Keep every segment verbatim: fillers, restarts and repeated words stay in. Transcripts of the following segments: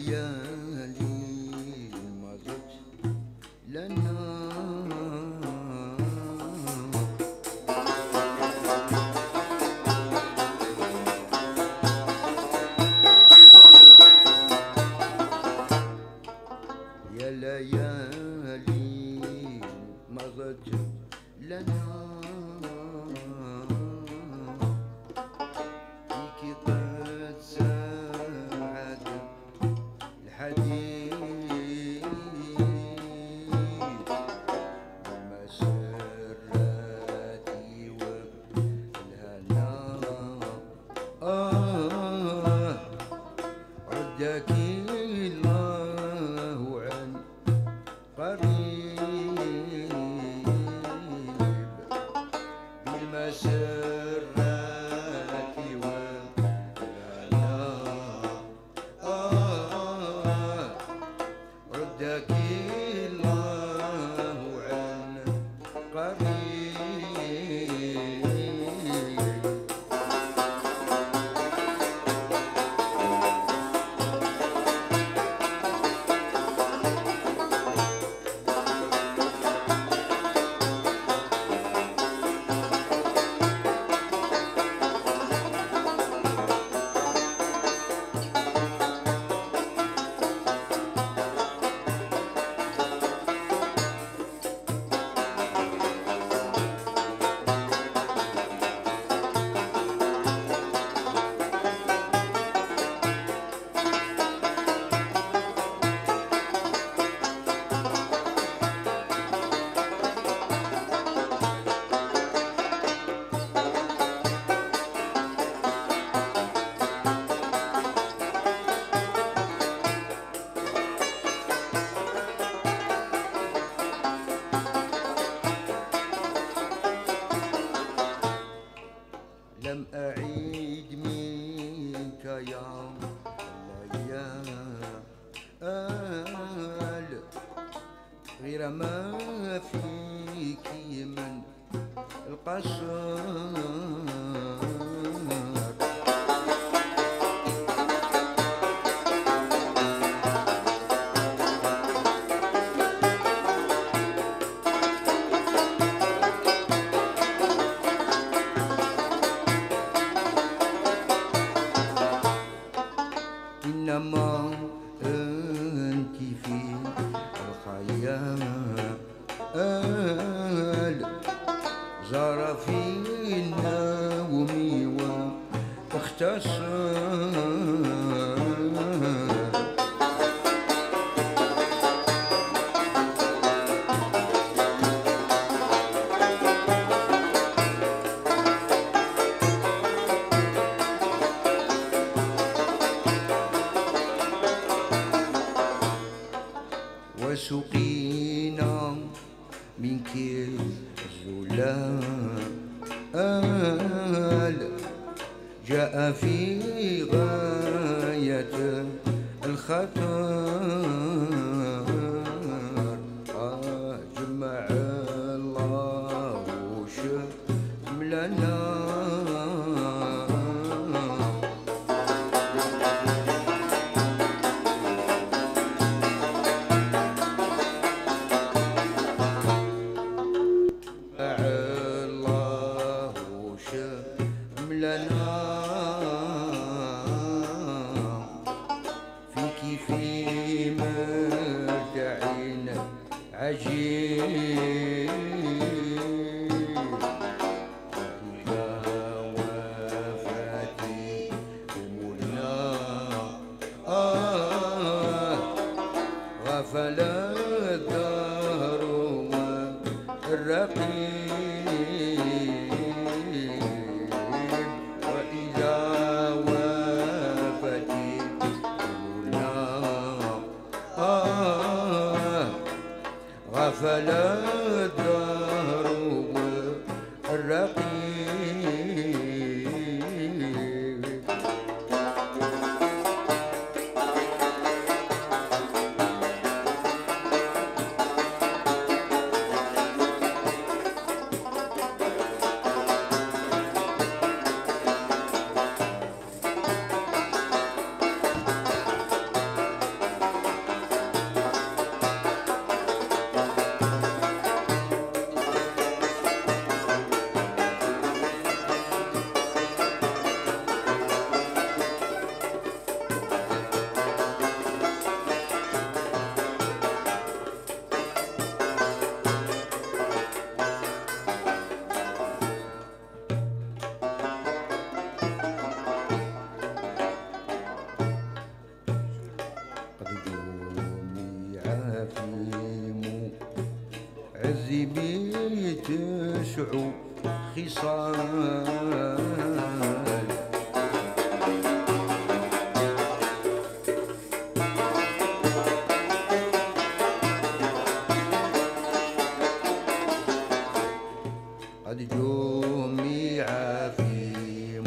ليالي مضت لنا يا ليالي مضت لنا فيك قد ساعد الحديث بمسراتي والهنا آه عدك الله عن قريب بالمسرات والهنا آه عدك الله عن قريب لم أعيد منك يا ليال غير ما فيك من القصر إنما أنت في الخيال زار في النوم واختصر وسقينا منك الزلال جاء في غاية الخطر جمع الله شملنا فيك في مرجع عجيب إذا وفاتي أمورنا آه غفل الدهر والرقيب وإذا وفاتي أمورنا آه غفل الدهر والرقيب عذبي تسع خصال قد جمع في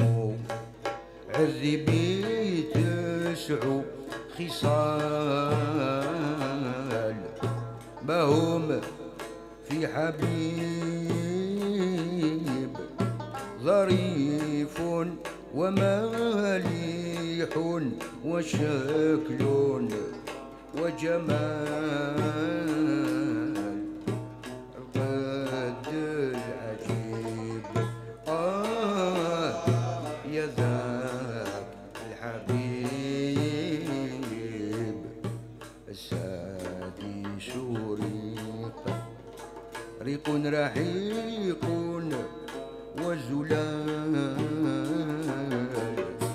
عذبي تسع خصال ما هم في حبيب ظريف ومليح وشكل وجمال القد العجيب آه يا ذاك الحبيب السادس ريق ريق رحيق وزلال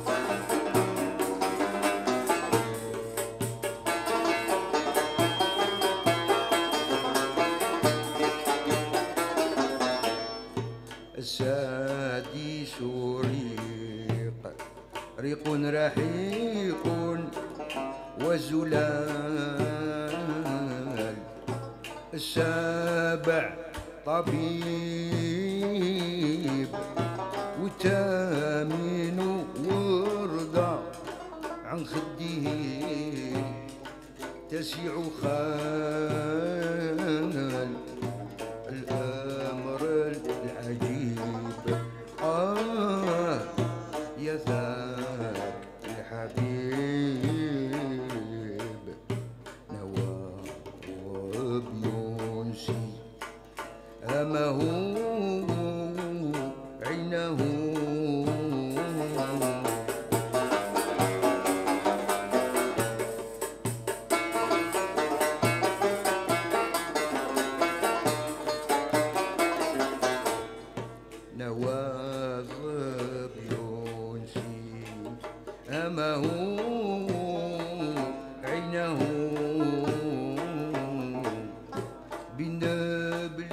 السادس ريق ريق رحيق وزلال السابع طبيب وتامين ورضى عن خده تسيع خال الأمر العجيب آه يا ذاك الحبيب نواب ينسي أمه عينه نواظب ينسي أمه عينه بالنبل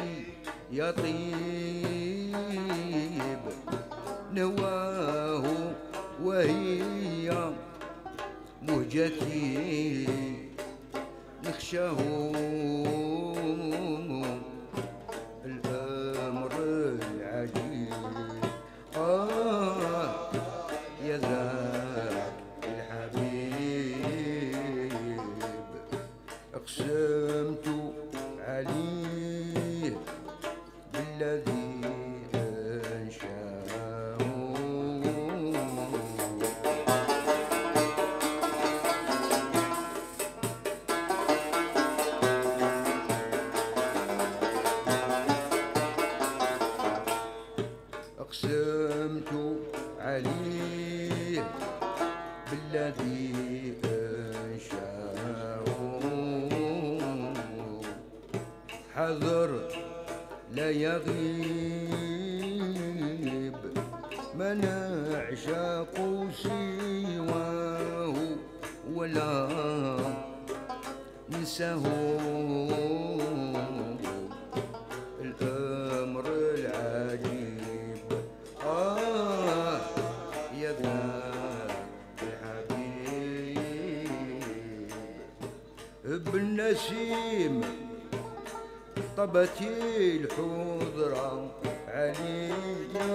يطيب نواه وهي مهجتي نخشاه الأمر العجيب آه يا ذاك الحبيب أقسمت عليه بالذي أنشاه أقسمت عليه بالذي أنشاه حذر لا يغيب من أعشق سواه ولا ننساه الأمر العجيب آه يا ذاك الحبيب بالنسيم طبت الحضرة عليا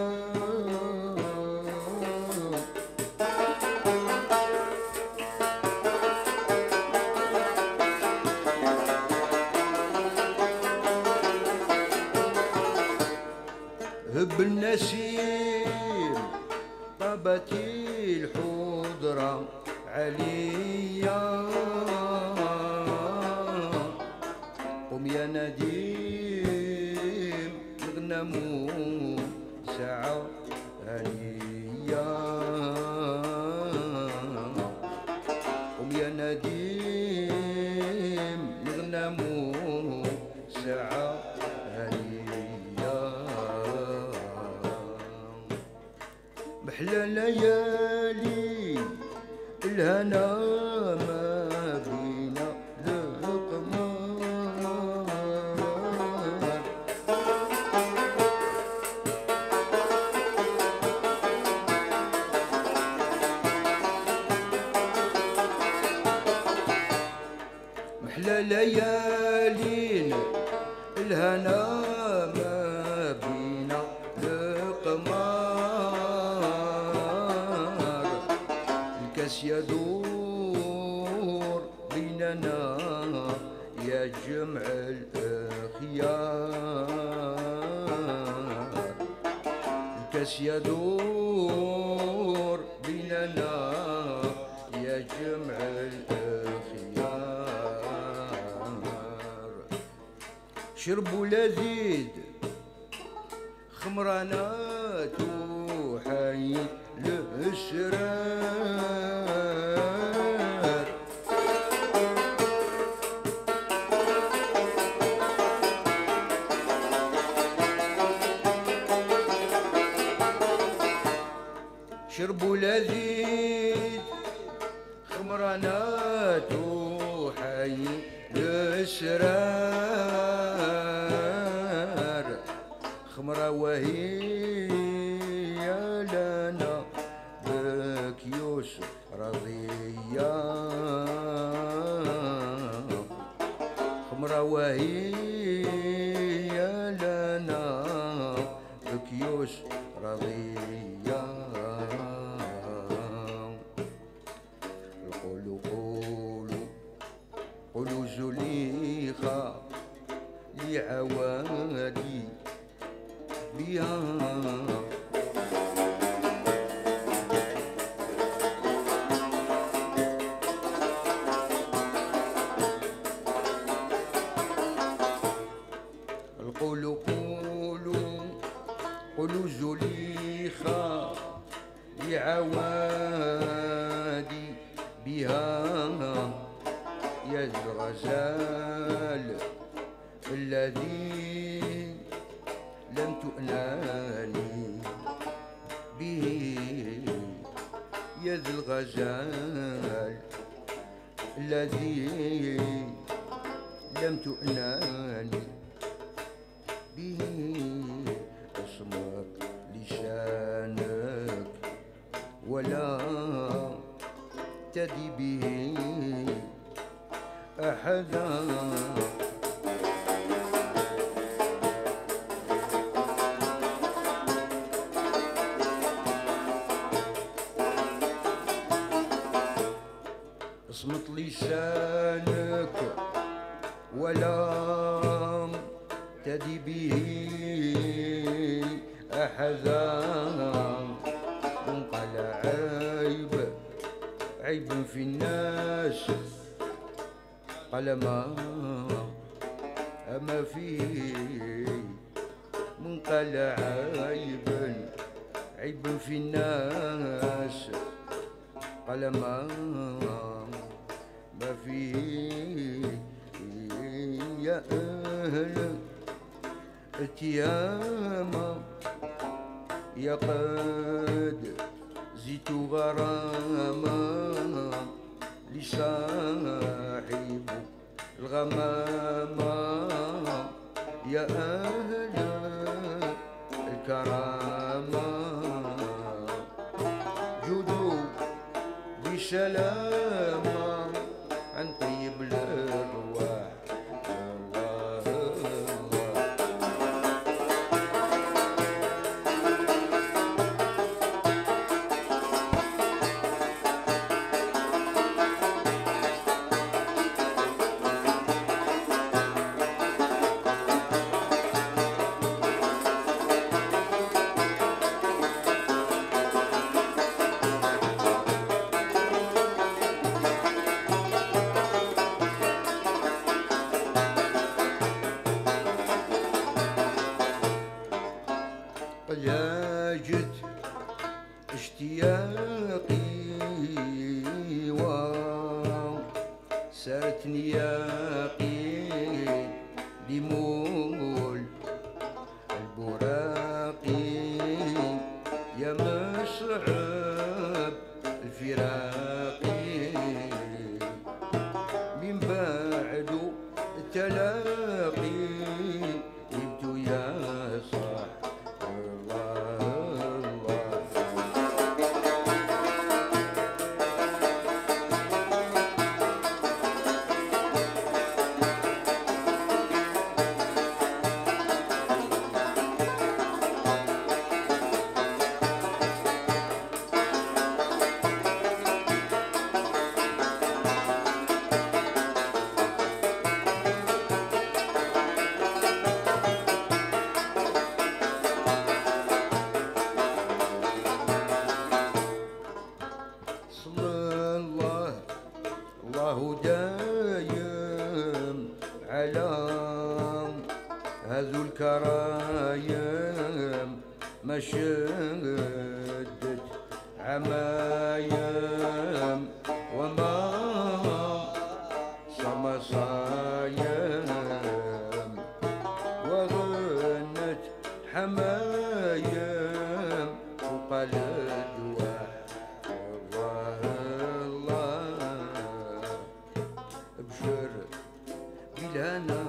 بالنسيم طبت الحضرة عليا قم يا نديم نغنم ساعة هنية قم يا نديم نغنم ساعة هنية محلى ليالي الهنا ما بينا لقمان محلى ليالين الهنا ما بينا القمر الكاس يدور بيننا يا جمع الخيار الكاس يدور بيننا يا جمع الخيار شربوا لذيذ خمرانات وحي الاسرار شربوا لذيذ خمرانات وحي الاسرار خمرة وهي لنا بكيوس رضية خمرة وهي لنا بكيوس رضية القولوا قولوا قولوا زليخة لعوادي بيها القولوا قولوا قولوا زليخة لعوادي بها يا الغزال الذي لم تؤناني به يا ذا الغزال الذي لم تؤناني به اصمت لسانك ولا تدي به أحدا اصمت لسانك ولا تدي به أحدا انقل عيب عيب في الناس قال ما أما فيه من قال عيب عيب في الناس قال ما ما فيه يا أهل التيامة يا قد زيت غراما لصاحب الغمامة يا أهل الكرامة جودوا بسلامة عن طيب الأرواح لاجت اشتياقي وسارت نياقي لمول البراقي يا مصعب الفراقي من بعد التلاقي يبدو يا صاح على هذو الكرايم ما شدت عمايم وما صمصايم وغنت حمايم وقال الدواء الله الله ابشر بلانا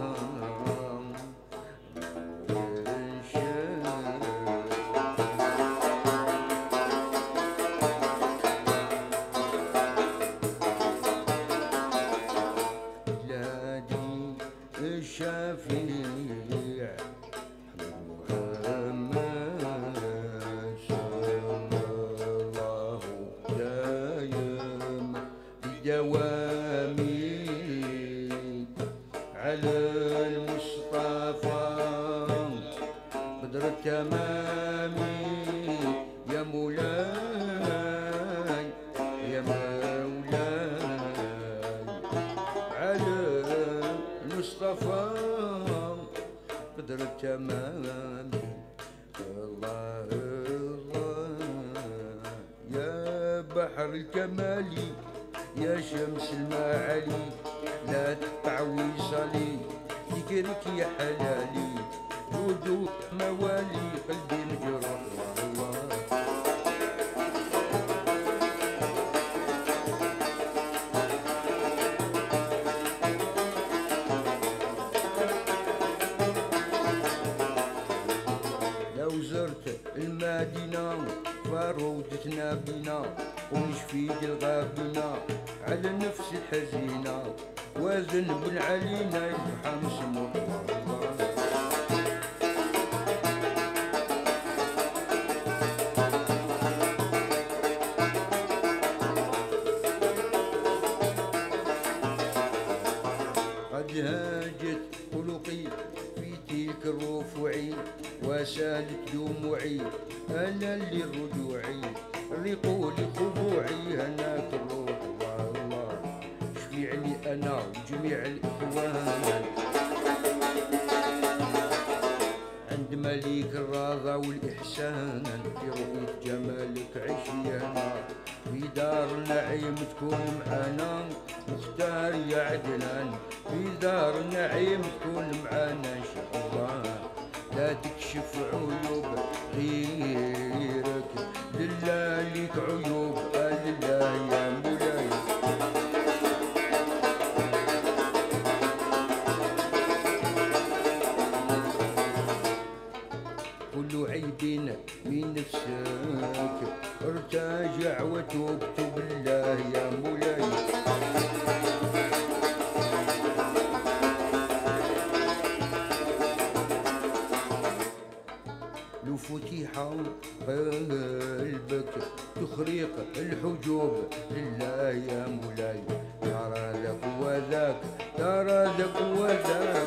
الشفيع محمد صلى الله دايم بدوامي على المصطفى بدر التمامي يا مولاي يا مولاي على المصطفى قدر التمام الله الله يا بحر الكمال يا شمس المعالي لا تقطع وصالي ذكرك يا حلالي جودك موالي قلبي مجروح والله زرت المدينة فرودتنا بنا ونشفي الغابنا على نفس الحزينة وذنب علينا يرحم سمو قد هاجت خلقي في تلك الرفوعي وسالت دموعي انا اللي رجوعي ريقوا لي خضوعي هناك الروح والله شفيعني انا وجميع الاخوان عند مليك الرضا والاحسان في رؤيه جمالك عشيانا في دار النعيم تكون معانا مختار يا عدنان في دار النعيم تكون معانا ان شاء الله لا تكشف عيوب غيرك لله ليك عيوب لله يا مولاي كل عيب من نفسك ارتجع وتوب توب الله يا مولاي لو فتح قلبك تخريق الحجوب لله يا مولاي ترى ذاك وذاك ترى ذاك وذاك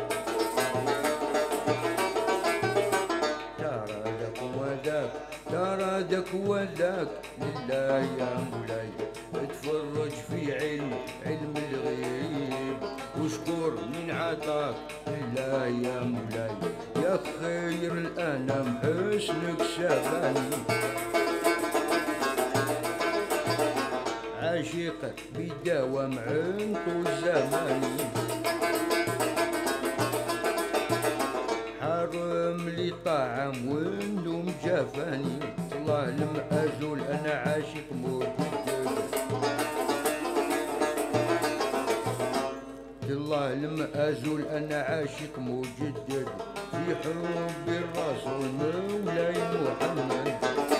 ترى ذاك وذاك ترى ذاك وذاك لله يا مولاي اتفرج في علم علم الغيب واشكر من عطاك لله يا مولاي يا خير الانام حسنك شافاني عاشق بدوام عنطو زماني حرم لي طعام والنوم جافاني الله لم ازول انا عاشق موجود الله لم ازول انا عاشق مجدد في حب الرسول مولاي محمد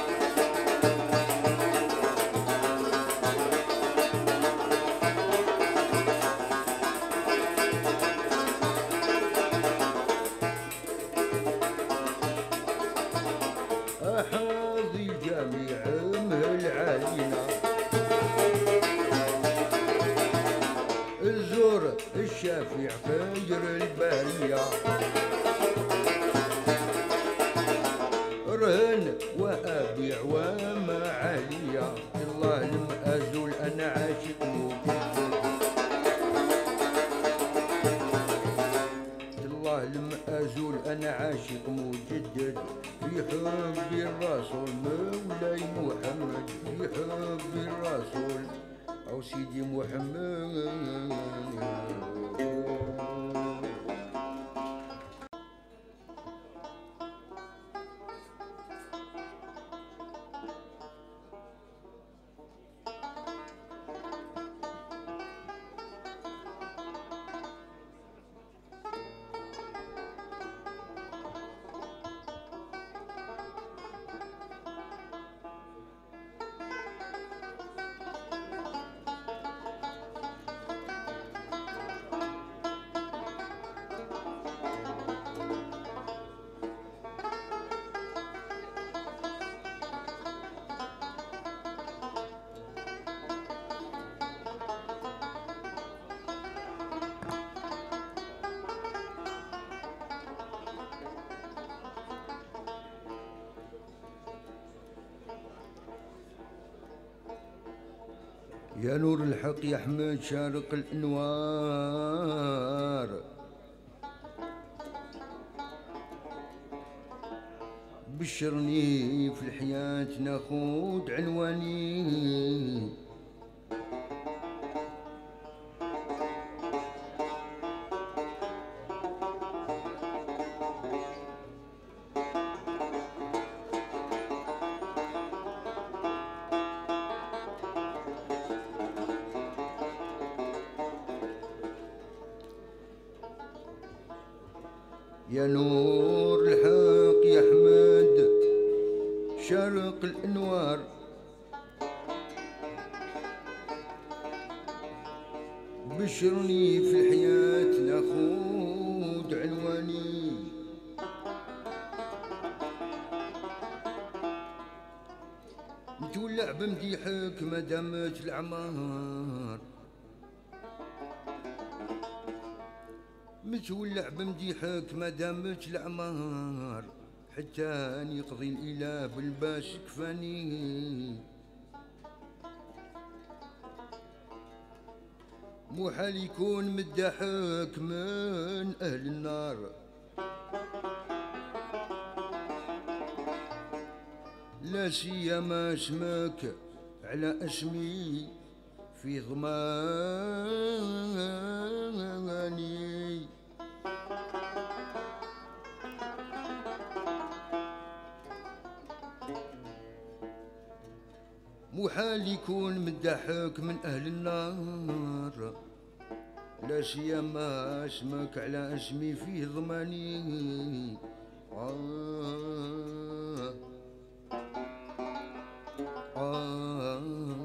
احاذي جميع مهل علينا الزور الشافع خير البرية رهن وأبيع وما عليا الله لم أزول أنا عاشق مجدد عاشق مجدد في حب الرسول مولاي محمد، في حب الرسول أو سيدي محمد. يا نور الحق يا حمد شارق الانوار، بشرني في الحياة ناخد عنواني، يا نور الحق يا حمد شارق الانوار، بشرني في الحياة ناخد عنواني، نتولع بمديحك ما دامت الأعمار، متولع بمديحك ما دامت الأعمار، حتى أن يقضي الإله بالباس كفاني، محال يكون مدحك من أهل النار، لا سيما اسمك على اسمي في ضماني، محال يكون مدحك من أهل النار، لا سيما اسمك على اسمي فيه ضماني. آه آه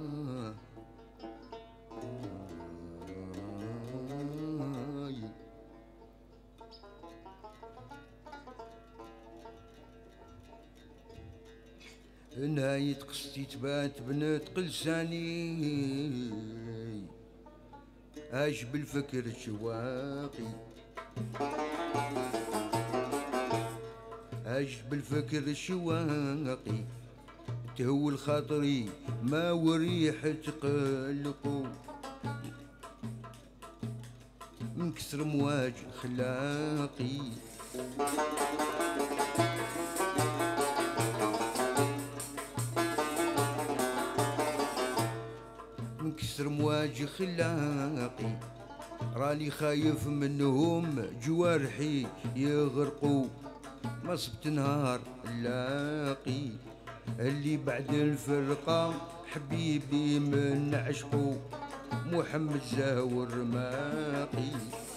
نهاية قصتي تبات بنطق لساني، اش بالفكر الشواقي، اش بالفكر الشواقي، تهول خاطري ما وريح تقلقو، من كسر مواج خلاقي، من كسر مواج خلاقي، راني خايف منهم جوارحي يغرقوا، ما صبت نهار لاقي، اللي بعد الفرقة حبيبي من عشقو، محمد زاهو الرماقي.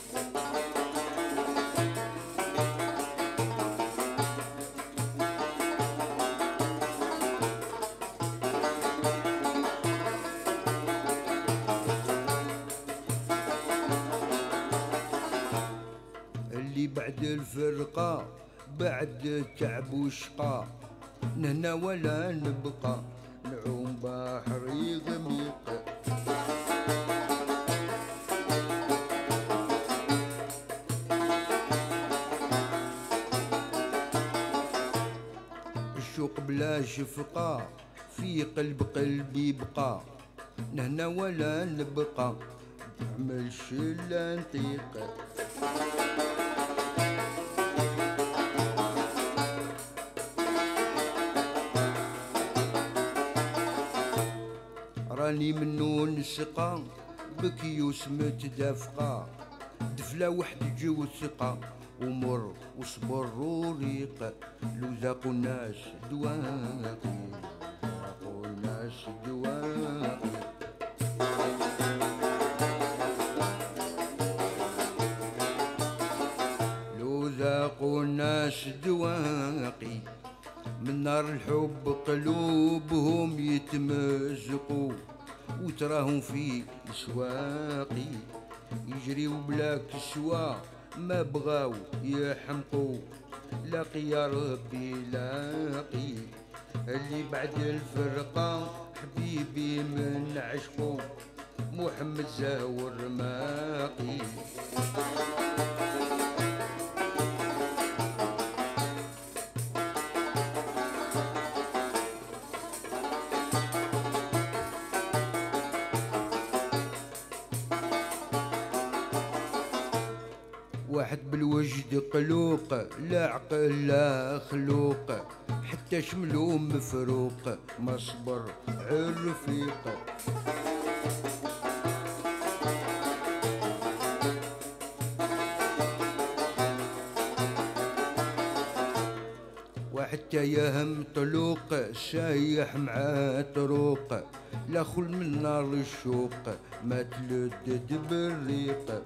اللي بعد الفرقة بعد التعب والشقا، نهنا ولا نبقى نعوم بحر يغميق، الشوق بلا شفقة في قلب قلبي بقى، نهنا ولا نبقى نعملش الا نطيق. راني منو نسقى بكيوس متدافقة، دفلة وحد جو ثقة ومر وصبر وريق، لو ذاقوا الناس دواقي ذاقوا الناس دواقي. لو ذاقوا الناس دواقي من نار الحب قلوبهم يتمزقوا، وتراهم في السواقي يجريوا بلا كسوة ما بغاو يحمقوا. لاقي يا ربي لاقي اللي بعد الفرقة حبيبي من عشقو، محمد زاور ماقي. واحد بالوجد قلوق لا عقل لا خلوق، حتى شملو مفروق ما صبر عالرفيق. واحد تيهم طلوق سايح مع طروق، لا خل من نار الشوق ما تلدد بالريق.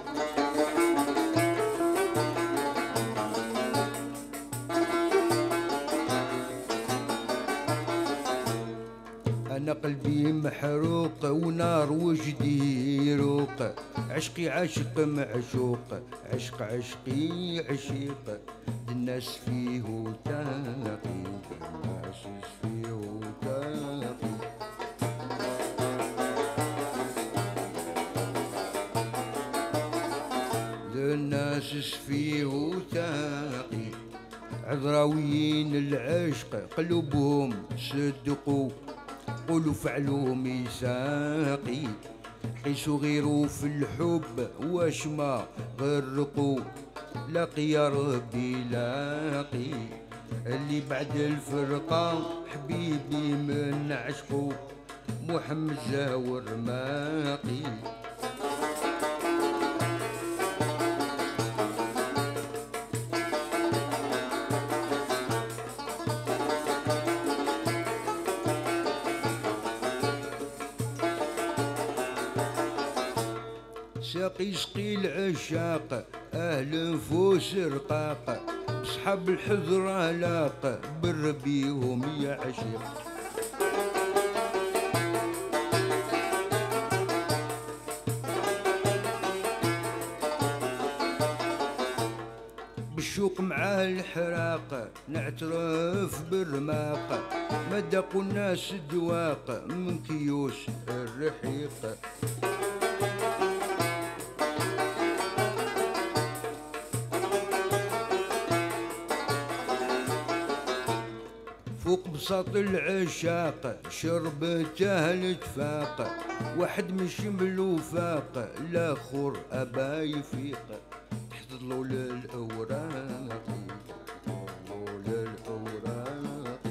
أنا قلبي محروق ونار وجدي يروق، عشقي عشق معشوق عشق عشقي عشيق. الناس فيه تاقي الناس فيه تاقي. الناس فيه تاقي عذراويين العشق قلوبهم صدقوا، قولوا فعلوا ميثاقي. قيسوا غيروا في الحب واش ما غرقوا، لاقي يا ربي لاقي اللي بعد الفرقة حبيبي من عشقو، محمد زاور ماقي. ساقي يسقي العشاق أهل نفوس رقاق، بصحاب الحضرة لاق بربيهم يا عشيق. بالشوق مع الحراق نعترف بالرماق، ما داقوا الناس الدواق من كيوس الرحيق. فوق بساط العشاق شربته الاتفاق، واحد من شملو فاق الاخر ابا يفيق. تحت ظلول الاوراق ظلول الاوراق.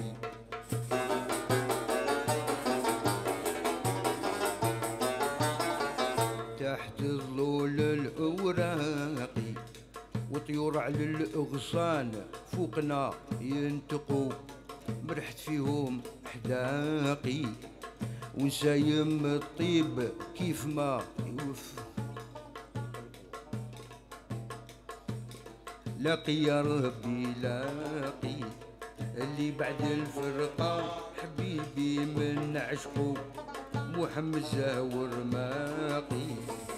تحت ظلول الاوراق وطيور على الاغصان فوقنا ينتقوا، مرحت فيهم حداقي ونسايم الطيب كيف ما يوف. لاقي يا ربي لاقي اللي بعد الفرقة حبيبي من عشقو، محمد زاور ماقي.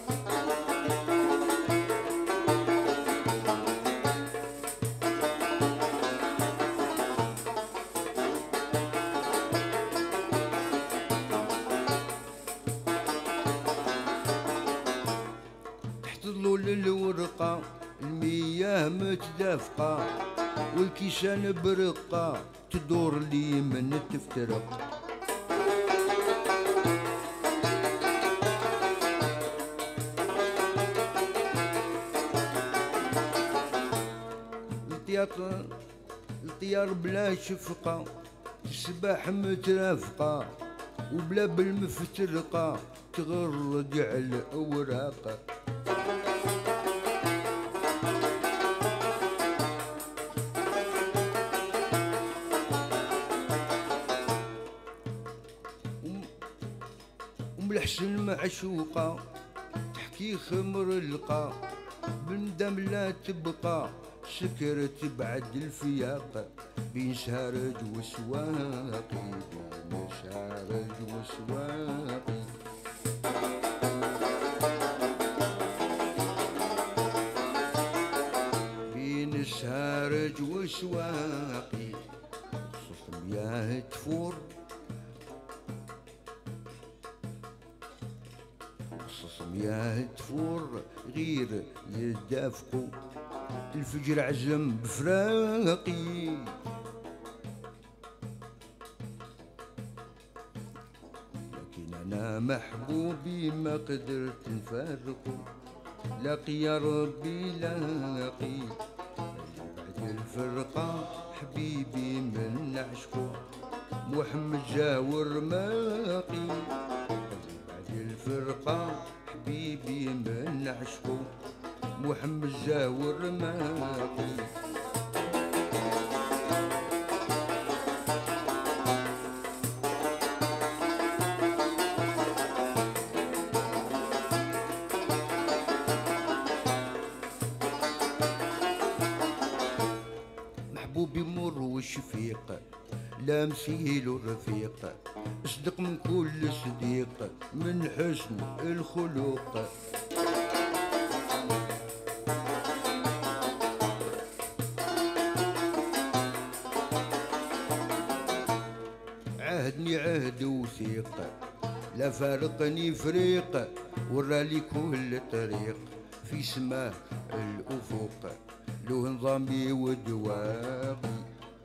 للورقة المياه متدافقة والكيسان برقة تدور لي من تفترق. الطيار بلا شفقة السباح مترافقة وبلا بالمفترقة تغرد على الأوراق. وملحسن معشوقة تحكي خمر اللقا، بندم لا تبقى سكرت بعد الفياق، بين سهرج وسواقي بين سهرج وسواقي. بين سهرج وسواقي صوت مياه تفور، صوت مياه تفور غير يدافقوا، الفجر عزم بفراقي. لكن انا محبوبي ما قدرت نفارقه، لاقي يا ربي لاقي بعد الفرقة حبيبي من عشقه، محمد جاور ماقي بعد الفرقة حبيبي من عشقه، محمد زاور ماقي. محبوبي مر والشفيق لا مثيل الرفيق، اصدق من كل صديق من حسن الخلق. عهدني عهد وثيق لا فارقني فريق، ورالي كل طريق في سماء الأفق، له نظامي ودواقي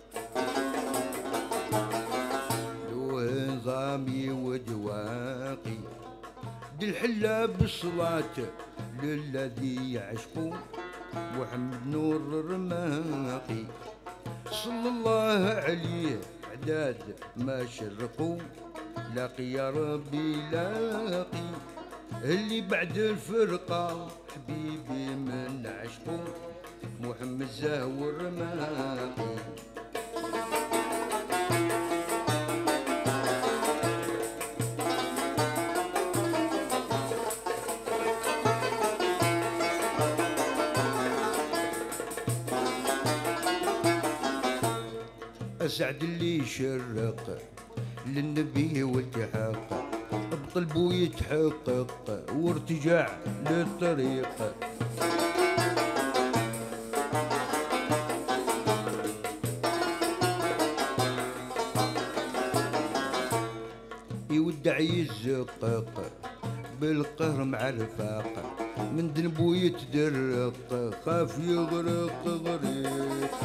له نظامي ودواقي. دي الحلة بالصلاة للذي يعشقه، محمد نور الرماقي صلى الله عليه عداد ما شرقوا، لاقي يا ربي لاقي اللي بعد الفرقة حبيبي من عشقه، محمد زاور ماقي. أسعد اللي يشرق للنبي والتحاق، بقلبه يتحقق وارتجاع للطريق. يودع يزقق بالقهر مع الرفاق، من ذنبه يتدرق خاف يغرق غريق.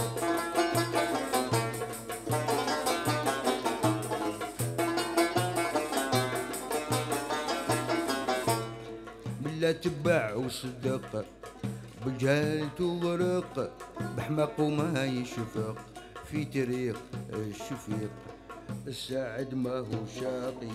لا تباع وصدق بجهالته غرق، بحماقه ما يشفق في طريق الشفيق. الساعد ما هو شاقي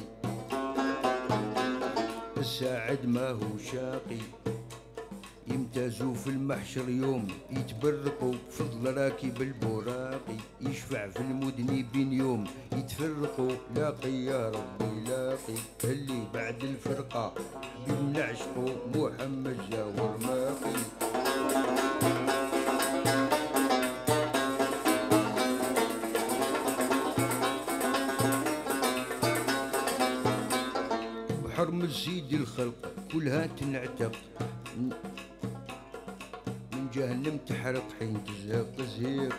الساعد ما هو شاقي، يمتازوا في المحشر يوم يتبرقوا، فضل راكب البراقي يشفع في المذنبين يوم يتفرقوا. لاقي يا ربي لاقي اللي بعد الفرقة من عشقه، محمد جاور ماقي. بحرم سيد الخلق كلها تنعتق، من جهنم تحرق حين تزهق زهيق.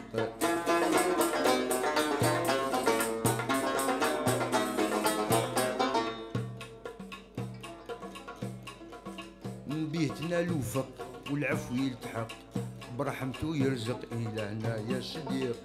من بيتنا الوفق والعفو يلتحق، برحمته يرزق إلهنا يا صديق.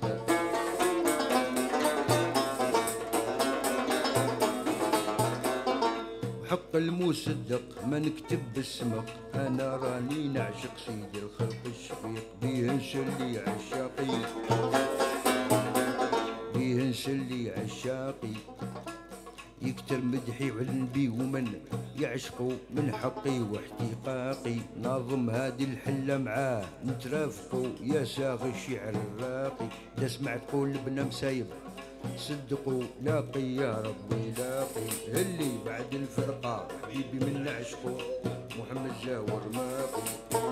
حق المصدق ما نكتب بالسمق، انا راني نعشق سيد الخلق الشفيق، بيه نسلي عشاقي بيه نسلي عشاقي. يكتر مدحي علن بي ومن يعشقوا من حقي واحتقاقي. ناظم هادي الحلة معاه نترافقوا يا ساغي الشعر الراقي. لا سمعت قول بنا مسايب صدقوا لاقي يا ربي لاقي. اللي بعد الفرقة حبيبي من عشقه محمد زاور ماقي.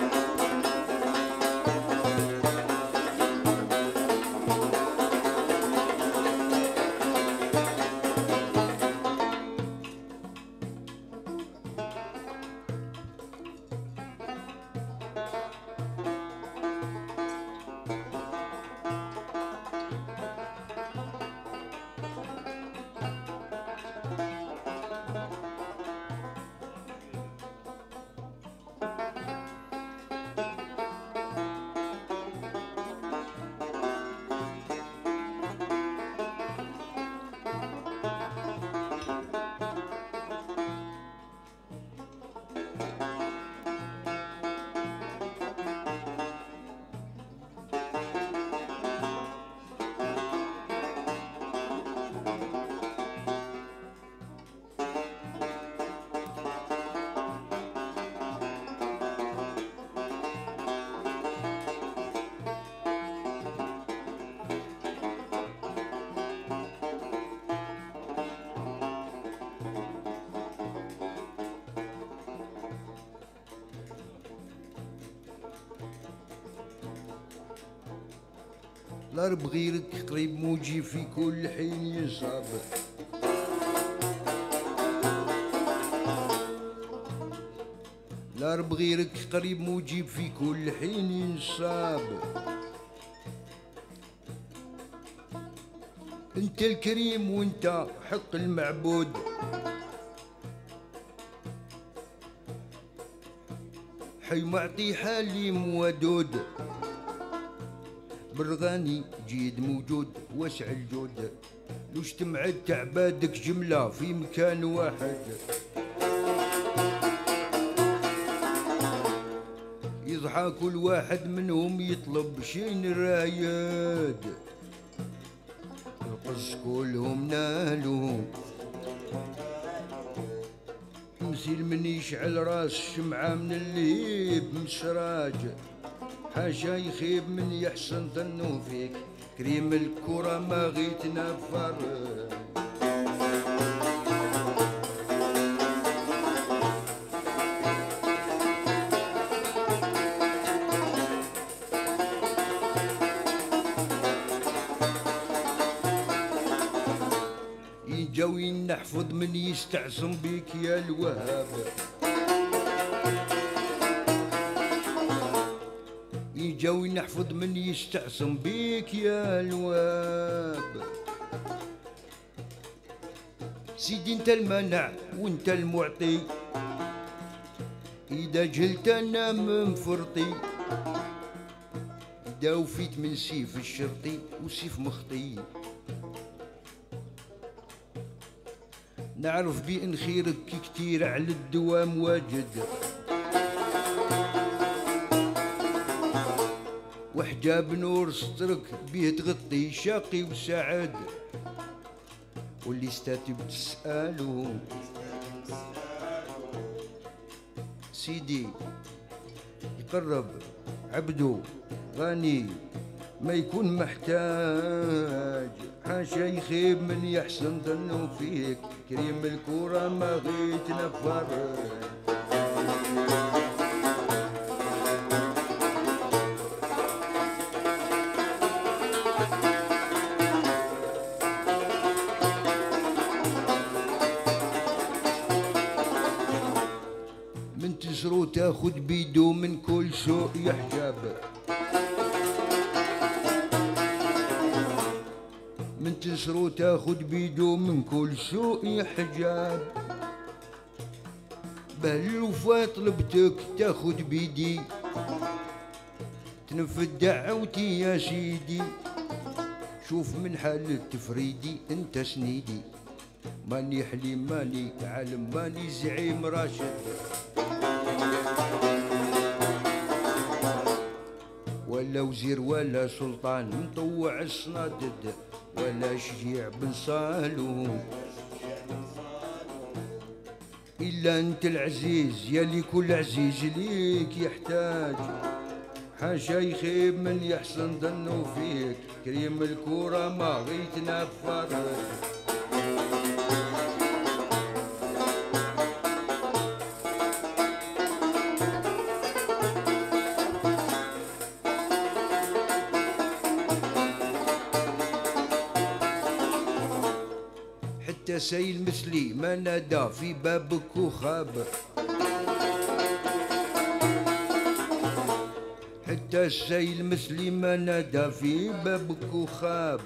لا بغيرك قريب موجي في كل حين يصاب. لا بغيرك قريب موجي في كل حين ينصاب. انت الكريم وانت حق المعبود. حي معطي حليم ودود. برغاني جيد موجود واسع الجود. لو اجتمعت عبادك جملة في مكان واحد. يضحى كل واحد منهم يطلب شين رايد. القص كلهم نالوا مثيل من يشعل راس شمعة من اللهيب مسراج. حاشا يخيب من يحسن ظنو فيك كريم الكرة ما غيت نفر. يجاوي نحفظ من يستعصم بيك يا الوهاب. يجاوي نحفظ من يستعصم بيك يا الواب. سيدي انت المنع وانت المعطي. اذا جهلت انا من فرطي. اذا وفيت من سيف الشرطي وسيف مخطي. نعرف بان خيرك كتير على الدوام واجد. وحجاب نور سترك بيه تغطي شاقي وسعد. واللي استاتي بتسألو سيدي يقرب عبدو غني ما يكون محتاج. حاشا يخيب من يحسن ظنه فيك كريم الكرة ما غيت نفر. من تزرو تاخد بيدو من كل سوء يحجاب. من تسرو تاخد بيدو من كل سوء يحجاب. بهالوفا طلبتك تاخد بيدي تنفذ دعوتي يا سيدي. شوف من حال تفريدي انت سنيدي. ماني حليم ماني عالم ماني زعيم راشد. ولا وزير ولا سلطان مطوع الصنادد. ولا شجيع بن صالون إلا أنت العزيز يلي كل عزيز ليك يحتاج، حاشا يخيب من يحسن ظنه فيك، كريم الكورة ما غيتنا بفرج. حتى سيل مثلي ما نادى في بابك وخاب، حتى السيل مثلي ما نادى في بابك وخاب،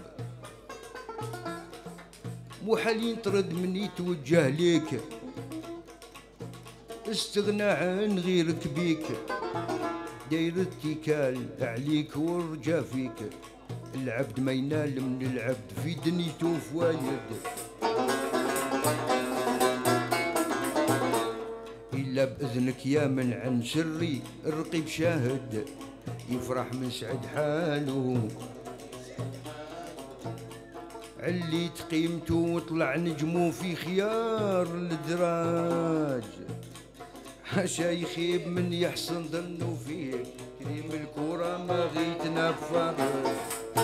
محال ينطرد من يتوجه ليك، استغنى عن غيرك بيك، داير اتكال عليك ورجا فيك، العبد ما ينال من العبد في دنيته فوايد، إلا بإذنك يا من عن سري الرقيب شاهد، يفرح من سعد حاله عليت قيمته وطلع نجمه في خيار الدراج، حاشا يخيب من يحسن ظنه فيك، كريم الكورة ما غيتنا بفرج.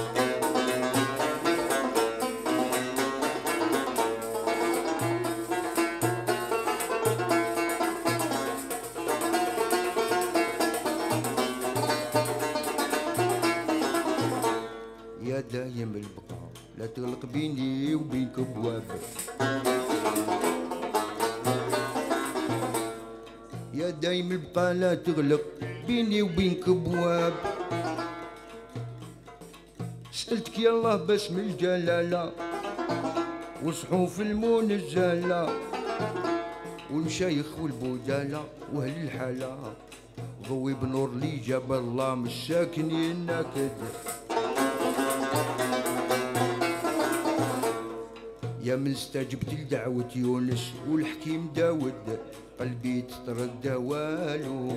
يا دايم البقاء لا تغلق بيني وبينك ابواب، يا دايم البقاء لا تغلق بيني وبينك ابواب، سألتك يا الله باسم الجلالة وصحوف المنزلة والمشايخ والبودالة واهل الحالة، ضوي بنور لي جاب الله من الساكنين ناكد، يا من استجبت لدعوة يونس والحكيم داود، قلبي تتردى والو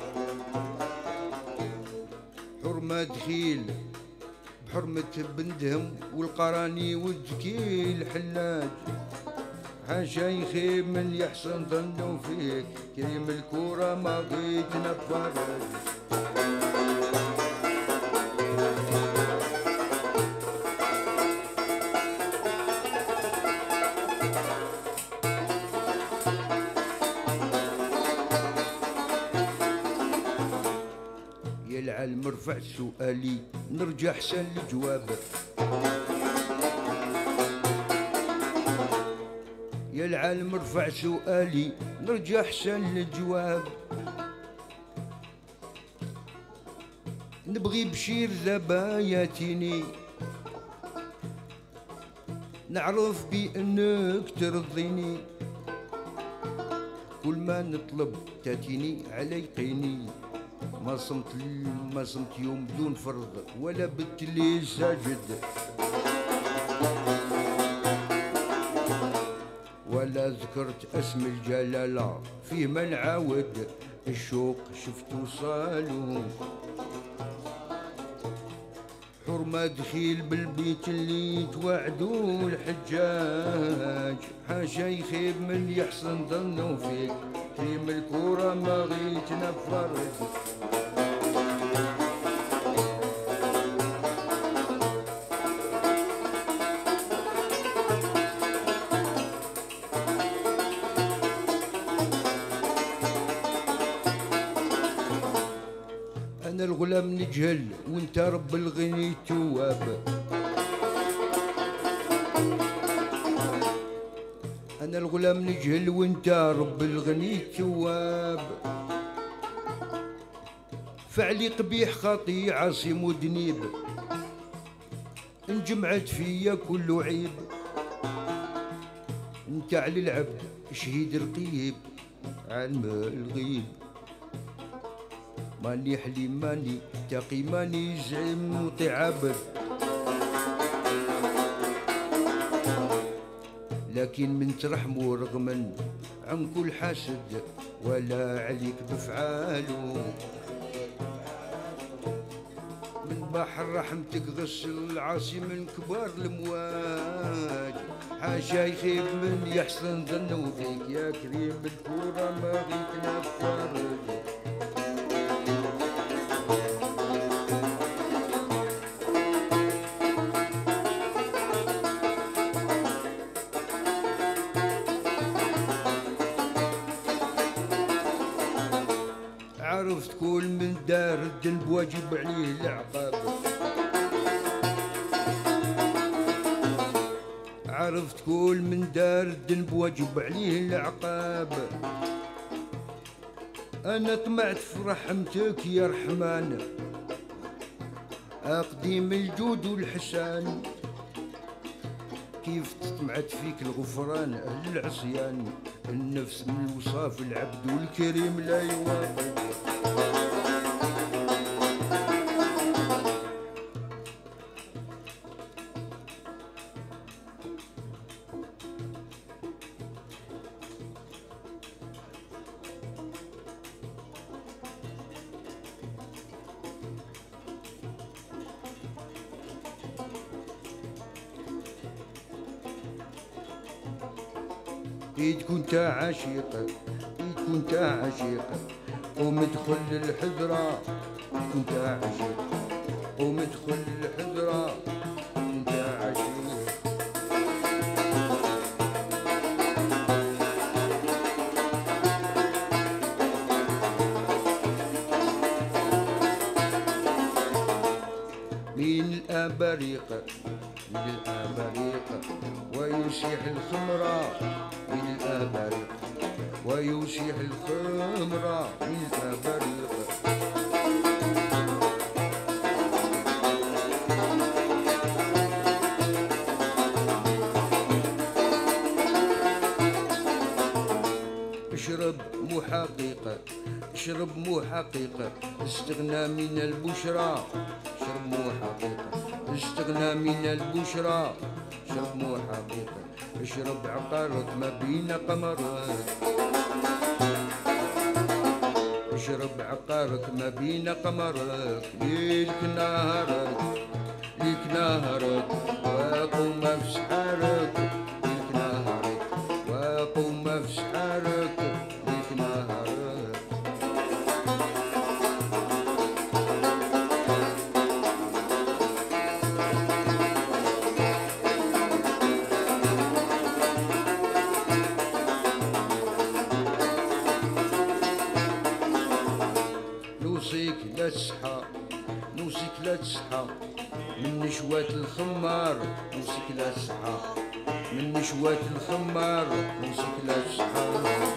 حرمة دخيل بحرمة بندهم والقراني والذكي الحلاج، حاشا يخيب من يحسن ظنه فيك، كريم الكورة ما غيتنا بفرج. يا العالم ارفع سؤالي نرجع حسن الجواب، يا العالم ارفع سؤالي نرجع حسن الجواب، نبغي بشير ذباياتيني نعرف بأنك ترضيني، كل ما نطلب تاتيني على يقيني، ما صمت ما صمت يوم بدون فرض ولا بت لي ساجد، ولا ذكرت اسم الجلالة فيه ما نعاود، الشوق شفت وصالو حرمة دخيل بالبيت اللي توعدوا الحجاج، حاشا يخيب من يحسن ظنه فيك، كريم الكورة ما غيتنا بفرج. أنا الغلام نجهل وانت رب الغني تواب، أنا الغلام نجهل وانت رب الغني تواب، فعلي قبيح خطي عاصم ودنيب، انجمعت فيا كل عيب، انت على العبد شهيد رقيب علم الغيب، ماني حليم ماني تقي ماني زعيم مطيع عبد، لكن من ترحموا رغما عن كل حاسد ولا عليك بفعاله، من بحر رحمتك غسل العاصي من كبار الامواج، حاشا يخيب من يحسن ظنه فيك يا كريم الكورة ما غيك نفرج. عرفت كل من دار الذنب واجب عليه العقاب، عرفت كل من دار الذنب واجب عليه العقاب. انا طمعت في رحمتك يا رحمن اقديم الجود والحسان، كيف طمعت فيك الغفران اهل العصيان، النفس من وصاف العبد والكريم لا يوافق. إيد كنت عشيقة إيد كنت عشيقة قوم ادخل الحضرة، إيد كنت عشيقة قوم ادخل الحضرة كنت عشيقة. من الأبريقة من الأبريقة ويسيح الخمرة من الأبريقة ويسيح الخمرة من الأبريقة. اشرب مو حقيقة اشرب مو حقيقة استغنى من البشرى، اشرب مو حقيقة استغنى من البشرى، اشرب مو حقيقة اشرب عقارك ما بين قمرك، اشرب عقارك ما بين قمرك. ليلك نهارك ليك نهارك وقوم في سحارك، ليك نهارك وقوم في سحارك ليك نهارك. نوصيك لا تصحى نوصيك لا تصحى من نشوات الخمار، نوصيك لا تصحى من نشوات الخمار، نوصيك لا تصحى.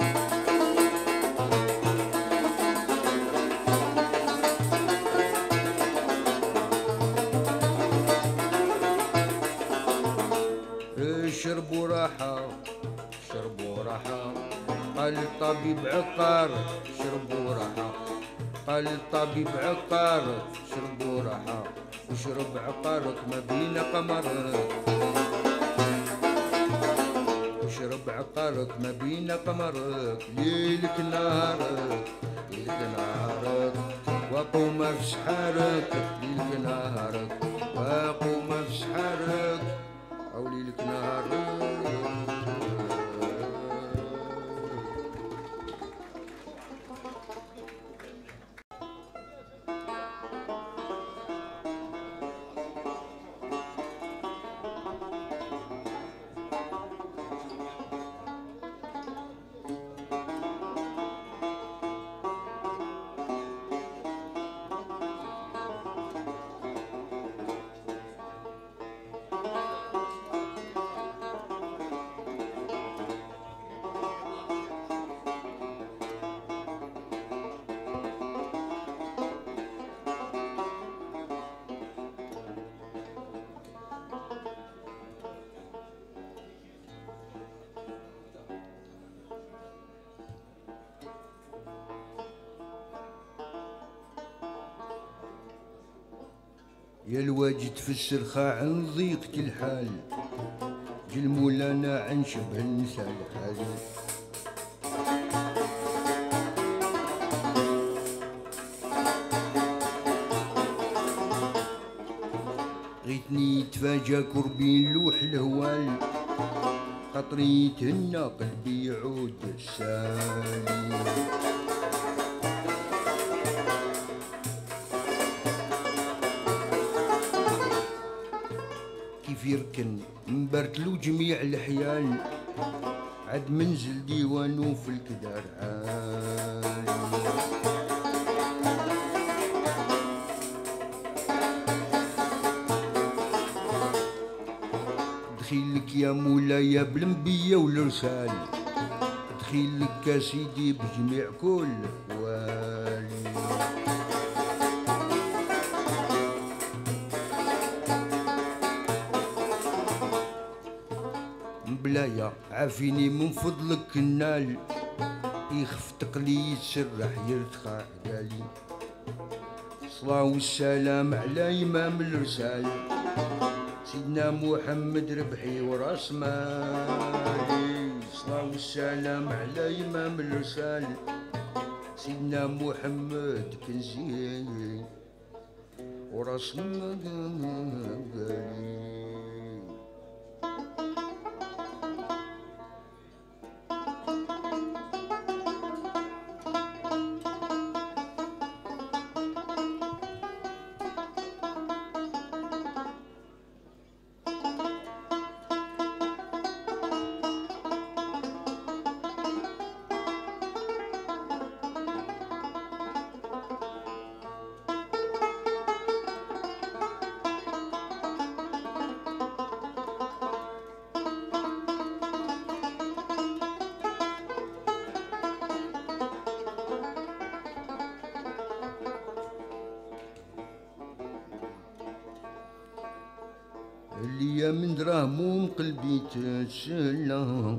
اشربوا راحة اشربوا راحة قال الطبيب عقار، اشربوا راحة قال الطبيب عقار، اشربوا راحة واشرب عقارك ما بين قمرك، اشرب عقارك ما بين قمرك. ليلك نهارك ليلك نهارك وقوم في سحارك، ليلك نهارك وقوم في سحارك أو ليلك نهارك. يا الواجد في السرخاء عن ضيقة الحال، جل مولانا عن شبه المثال حالي. لقيتني تفاجا كربي نلوح الهوال خاطري تهنى قلبي يعود سالي كيف يركن مبرتلو جميع الحيال عد منزل ديوانو في الكدار عالي دخيلك يا مولاي بالنبية والرسال دخيلك يا سيدي بجميع كل والي بلايا عافيني من فضلك النال يخف تقليد سرح يرتخى عدالي الصلاة والسلام على إمام الرسال سيدنا محمد ربحي وراس مالي الصلاة والسلام على إمام الرسال سيدنا محمد كنزي وراس مالي اللي من دراهم قلبي تسلى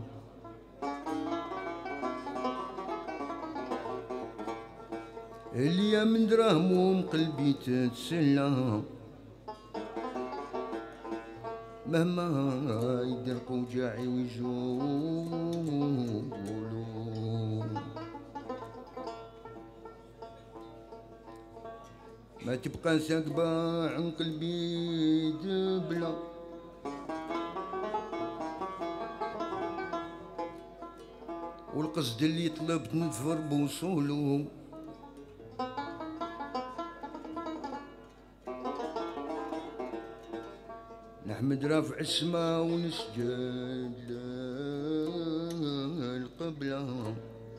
اللي من دراهم قلبي تسلى مهما يدير قوجاعي ويجولو ما تبقى ثاقبة عن قلبي دبلة والقصد اللي طلبت نظفر بوصولو نحمد رافع السما ونسجد القبلة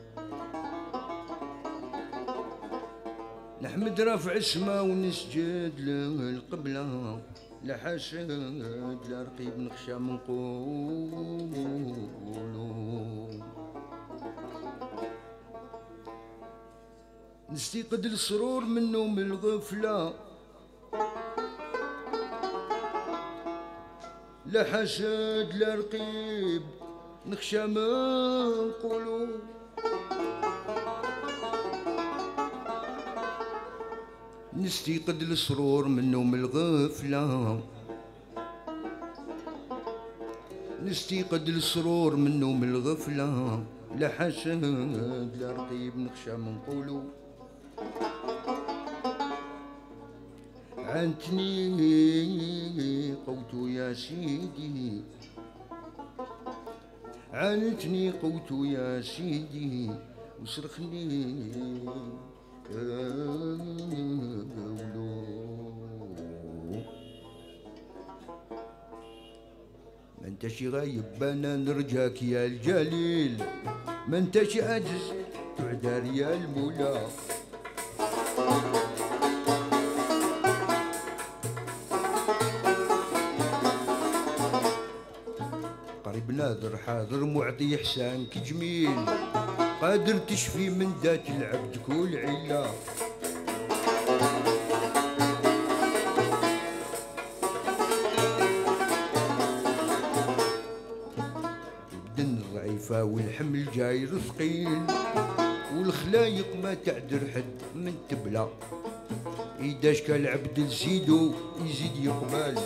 نحمد رافع السما ونسجد القبلة لا حسد لا رقيب نخشى من قولو نستيقظ السرور من نوم الغفلة لا حسد لا رقيب نخشى من قولو نستيقظ السرور من نوم الغفلة نستيقظ السرور من نوم الغفلة لا حسد لا رقيب نخشى من قولو عنتني قوت يا سيدي عنتني قوت يا سيدي وصرخني ما انتش غايب انا نرجاك يا الجليل ما انتش عاجز تعذر يا المولى قريب ناظر حاضر معطي احسانك جميل قادر تشفي من ذات العبد كل علا الدن ضعيفة والحمل جاي ثقيل والخلايق ما تعذر حد من تبلى إذا شكا العبد لزيدو يزيد يقبل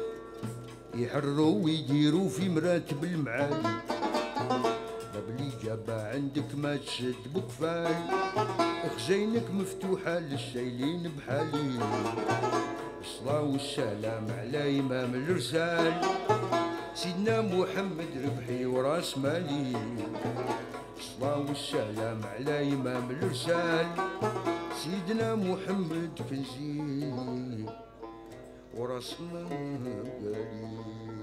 يحروا ويديروا في مراتب المعالي باب لي جا دابا عندك ما تشد بكفال، خزينك مفتوحة للسايلين بحالي. الصلاة والسلام على إمام الرسال سيدنا محمد ربحي وراس مالي. الصلاة والسلام على إمام الرسال سيدنا محمد كنزي وراس مالي.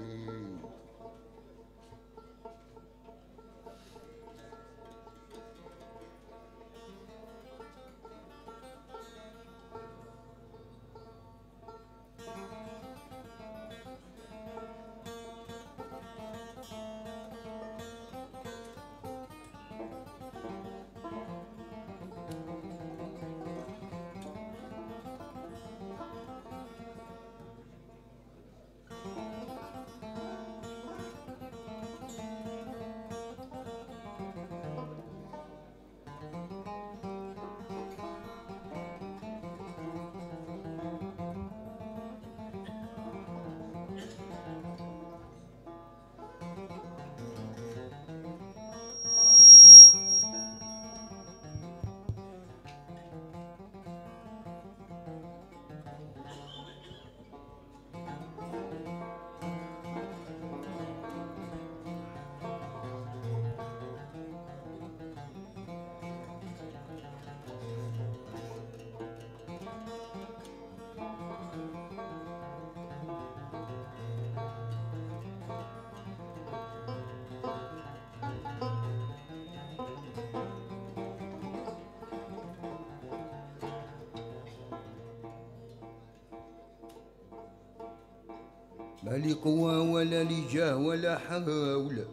ما لي قوة ولا لي جاه ولا حول،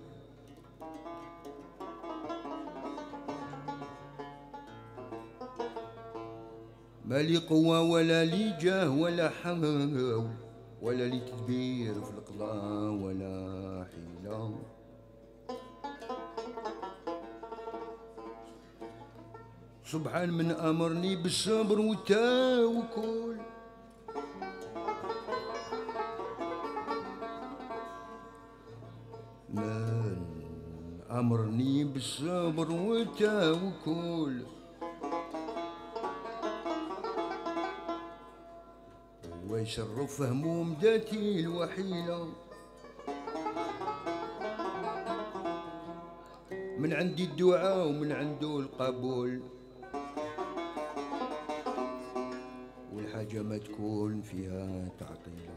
ما لي قوة ولا لي جاه ولا حول، ولا لي تدبير في القضاء ولا حيلة. سبحان من أمرني بالصبر والتوكل، من أمرني بالصبر والتوكل، ويشرف هموم ذاتي الوحيلة. من عندي الدعاء ومن عنده القبول، والحاجة ما تكون فيها تعطيلة.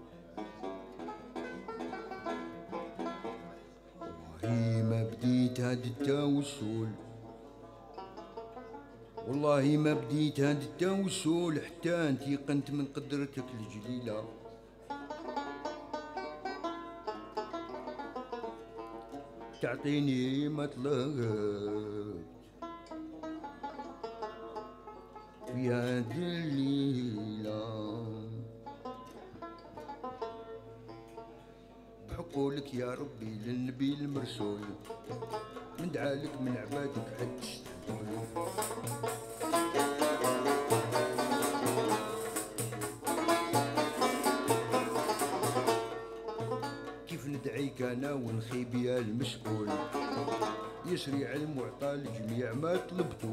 والله ما بديت هاد التوسل، والله ما بديت هاد التوسل حتى انتي قنت من قدرتك الجليلة. تعطيني ما طلبت في هاد الليلة، بحقولك يا ربي للنبي المرسول، من دعالك من عبادك حد تستحقلو. كيف ندعيك انا ونخيب يا المسؤول، يسري علم وعطى الجميع ما طلبتو.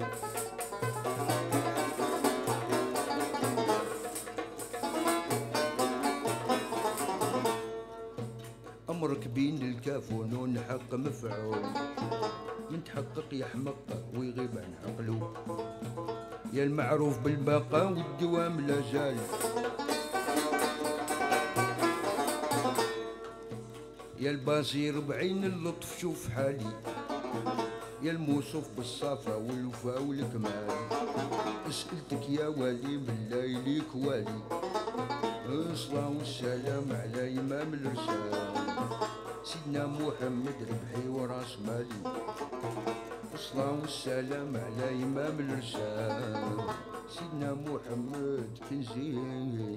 أمرك بين الكاف ونون حق مفعول، من تحقق يحمق ويغيب عن عقلو. يا المعروف بالبقاء والدوام لا زال، يا البصير بعين اللطف شوف حالي، يا الموصوف بالصفا والوفا والكمال. اسألتك يا والي من ليلك والي، الصلاة والسلام على إمام الرسال سيدنا محمد ربحي وراس مالي. الصلاة والسلام على إمام الرسال سيدنا محمد كنزي.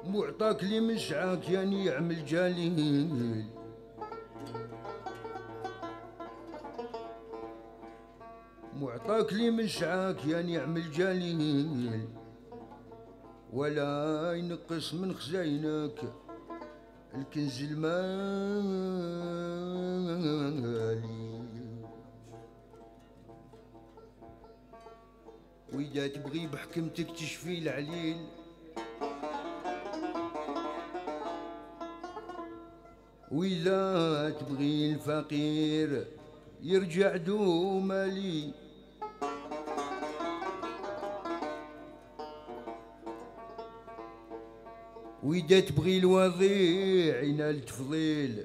معطاك لي مسعاك يا نعم الجليل، معطاك لي مسعاك يا نعم الجليل، ولا ينقص من خزينك الكنز المالي. وإذا تبغي بحكمتك تشفي العليل، وإذا تبغي الفقير يرجع دو مالي، وإذا تبغي الوضيع ينال تفضيل،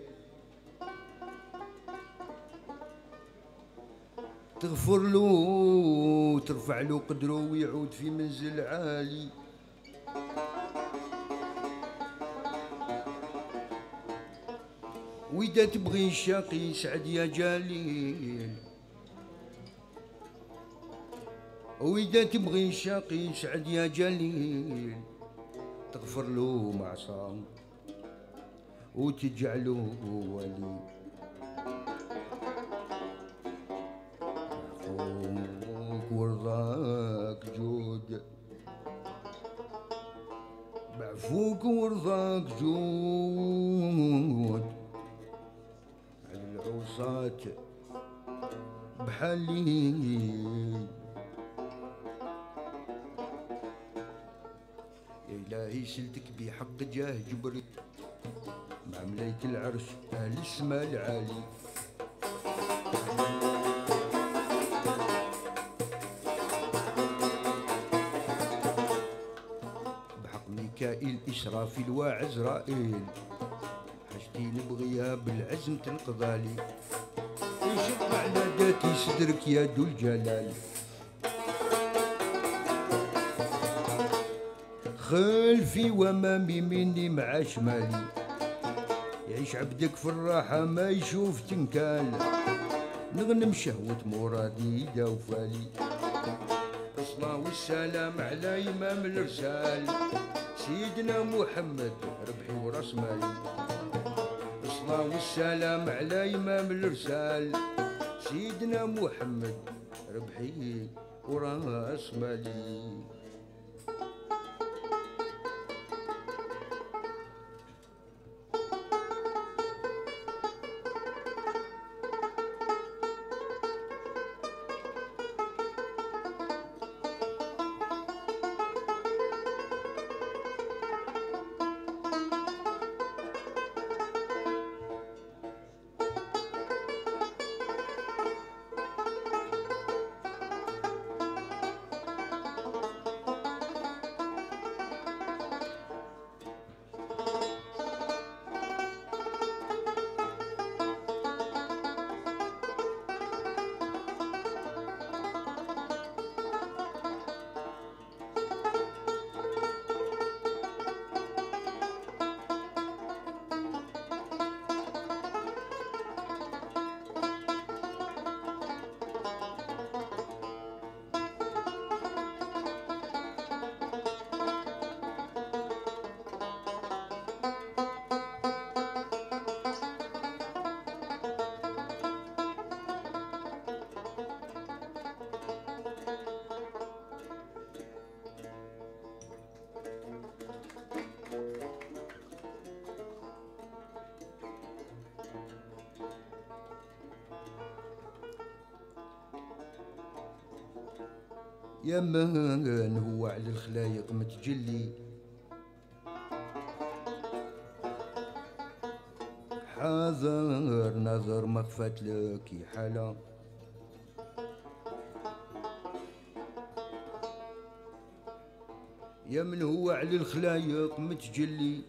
تغفر له ترفع له قدره ويعود في منزل عالي. وإذا تبغي الشقي يسعد يا جليل، وإذا تبغي الشقي يسعد يا جليل، تغفر له معصاه وتجعله ولي. بعفوك ورضاك جود، بعفوك ورضاك جود على العوصات بحالي. يا إلهي سلتك بحق جاه جبري مع ملايك العرش أهل السما العالي. بحق ميكائيل إسرافيل وعزرائيل، حاجتي نبغيها بالعزم تنقضالي. يشق على ذاتي صدرك يا ذو الجلال، خلفي وامامي مني مع شمالي. يعيش عبدك في الراحة ما يشوف تنكال، نغنم شهوة مرادي دوفالي. الصلاة والسلام على إمام الرسال سيدنا محمد ربحي وراس مالي. الصلاة والسلام على إمام الرسال سيدنا محمد ربحي وراس مالي. يا من هو على الخلايق متجلي، حاضر نظر ما خفات لك حالة. يا من هو على الخلايق متجلي،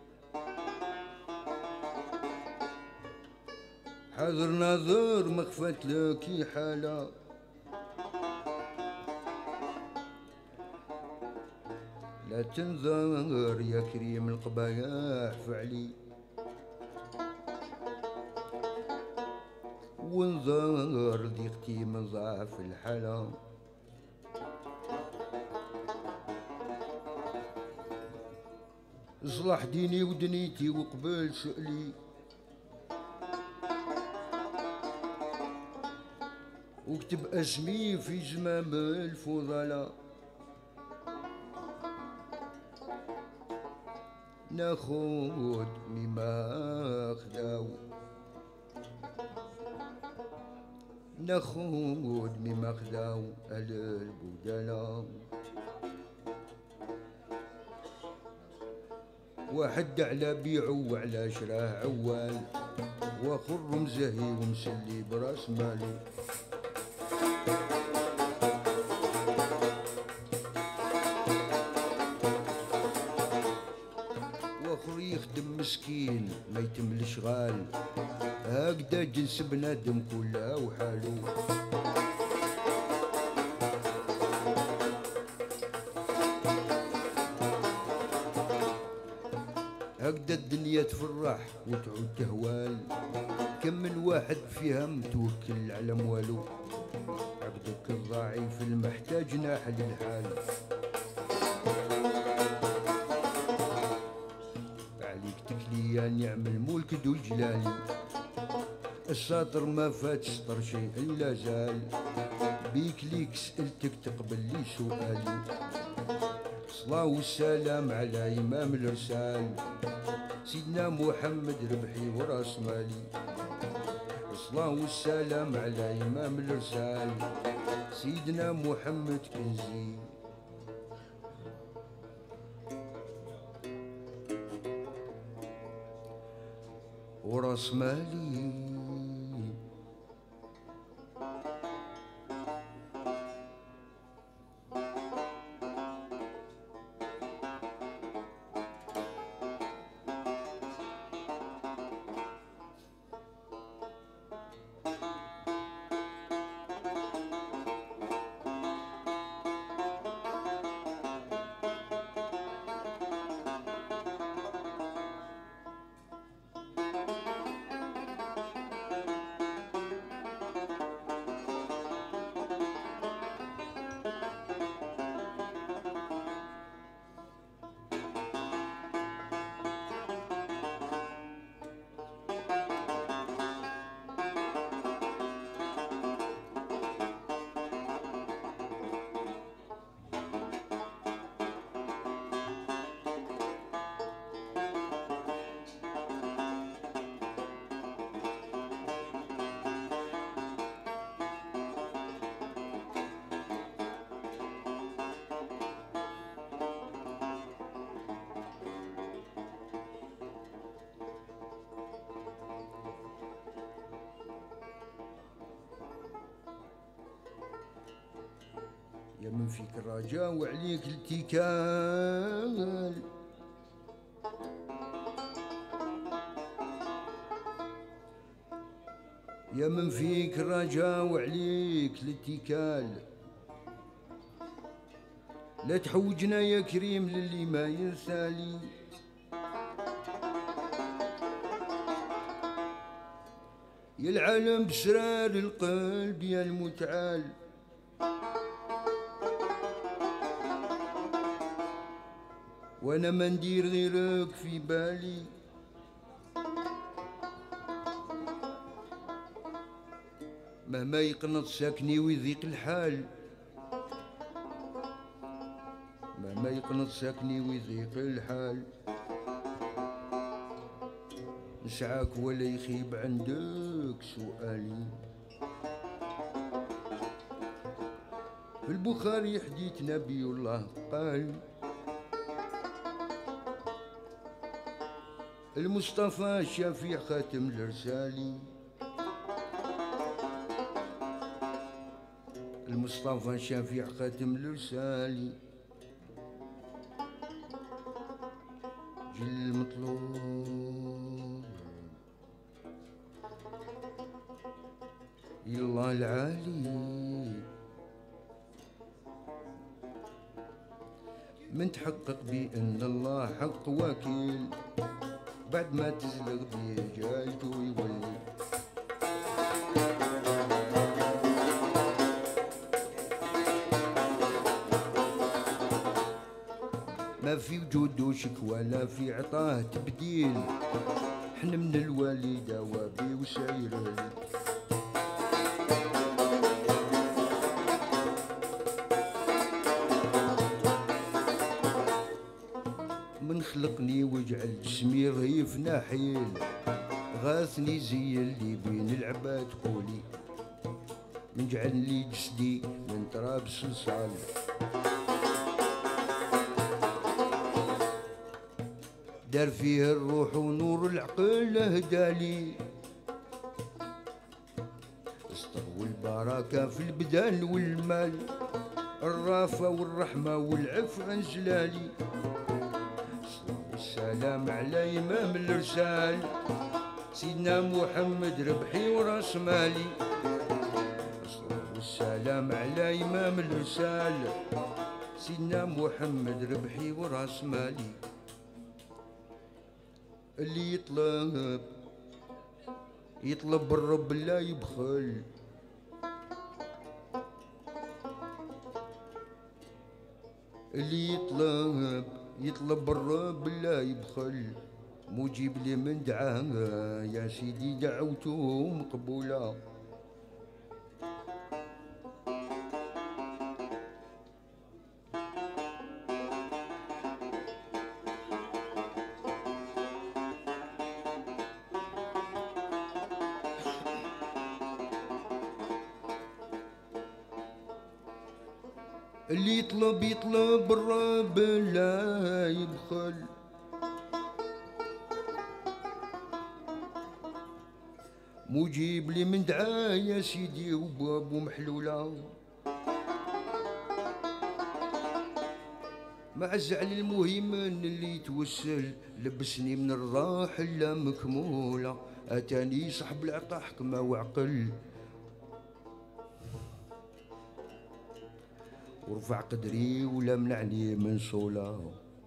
حاضر نظر ما خفات لك حالة. لا تنظر يا كريم القبايح فعلي، وانظر ضيقتي من ضعف الحالة. صلاح ديني ودنيتي وقبل سؤلي، واكتب اسمي في زمام الفضلاء، ناخد مما خداو، ناخد مما خداو أهل البدلاء. واحد على بيعو وعلى شراه عوال، واخر مزهي ومسلي براس مالو. واخر يخدم مسكين ما يتم الاشغال، هكدا جنس بنادم كله وحالو. هكدا الدنيا تفرح وتعود تهوال، كم من واحد فيها متوكل على موالو. عبدك الضعيف المحتاج ناحل الحال، عليك تكليا نعم الملك ذو الجلال. الساطر ما فات سطر شيء الا زال، بيك ليك سألتك تقبل لي سؤالي. الصلاة والسلام على إمام الرسال، سيدنا محمد ربحي وراس مالي. الصلاة والسلام على إمام الرسال، سيدنا محمد كنزي. وراس مالي يا من فيك الرجاء وعليك الاتكال. يا من فيك الرجاء وعليك الاتكال، لا تحوجنا يا كريم للي ما يرسالي. يا العالم بسرار القلب يا المتعال، وانا ما ندير غيرك في بالي. مهما يقنط ساكني ويضيق الحال، مهما يقنط ساكني ويضيق الحال. نسعاك ولا يخيب عندك سؤالي. في البخاري حديث نبي الله قال، المصطفى الشفيع خاتم الرسالي. المصطفى الشفيع خاتم الرسالي، جل المطلوب إلى الله العالي. من تحقق بأن الله حق وكيل، بعد ما تزلق برجالته يولي. ما في وجود وشكوى لا في عطاه تبديل، حنا من الوالدة وابي وسايرين. من خلقني وجعل جسمي رهيف ناحيل، غاثني زي اللي بين العباد قولي، من جعل لي جسدي من تراب صلصال. دار فيه الروح ونور العقل اهدالي، الصبر والبركة في البدن والمال، الرافة والرحمة والعفو انزلالي. السلام على إمام الرسال سيدنا محمد ربحي وراس مالي. والسلام على إمام الرسال سيدنا محمد ربحي وراس مالي. اللي يطلب يطلب الرب لا يبخل، اللي يطلب يطلب الرب لا يبخل، مجيب لي من دعاه يا سيدي دعوته مقبولة. اللي يطلب يطلب الرب لا يبخل، مجيب لي من دعاه يا سيدي وبابو محلولة. مع الزعل المهم اللي يتوسل، لبسني من الراحلة مكمولة، اتاني صاحب العطا حكمة وعقل، ورفع قدري ولا منعني من صولة.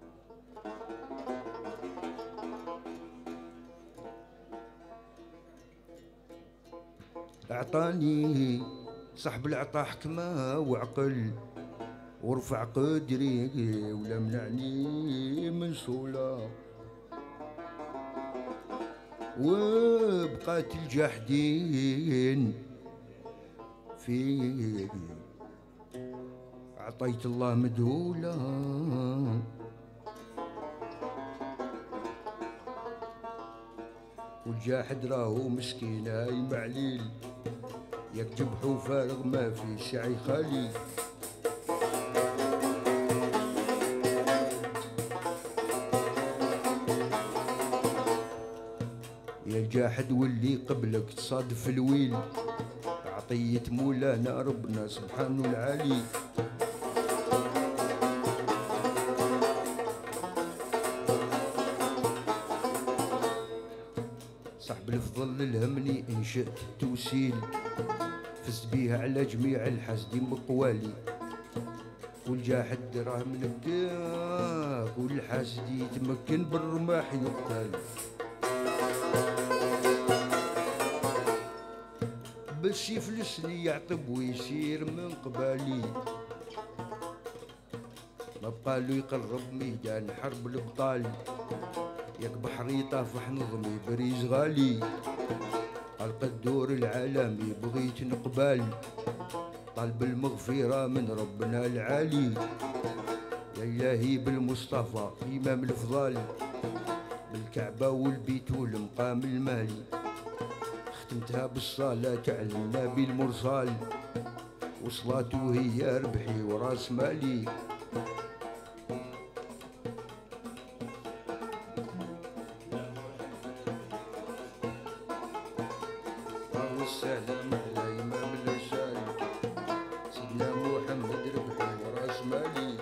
اعطاني صاحب العطا حكمة وعقل، ورفع قدري ولا منعني من صولة. وبقات الجاحدين فيه عطيت الله مدهولة. والجاحد راهو مسكين هاي معليل، ياك جبحو فارغ ما في سعي خالي. يا الجاحد واللي قبلك تصادف الويل، عطية مولانا ربنا سبحانه العالي. صاحب الفضل الهمني إن شئت توسيل، فزت بيها على جميع الحاسدين بقوالي. والجاحد راه من بداك، والحاسد يتمكن بالرماح يقتل. باش يفلسني يعطب ويسير من قبالي، ما بقالو يقرب ميدان حرب الابطال. ياك بحري طافح نظمي بريز غالي، قلق الدور العالمي بغيت نقبال، طلب المغفرة من ربنا العالي. يا إلهي بالمصطفى إمام الفضال، بالكعبة والبيت والمقام المالي. ختمتها بالصلاة على النبي المرسال، وصلاته هي ربحي وراس مالي. والسلام على إمام الرسال سيدنا محمد ربحي وراس مالي.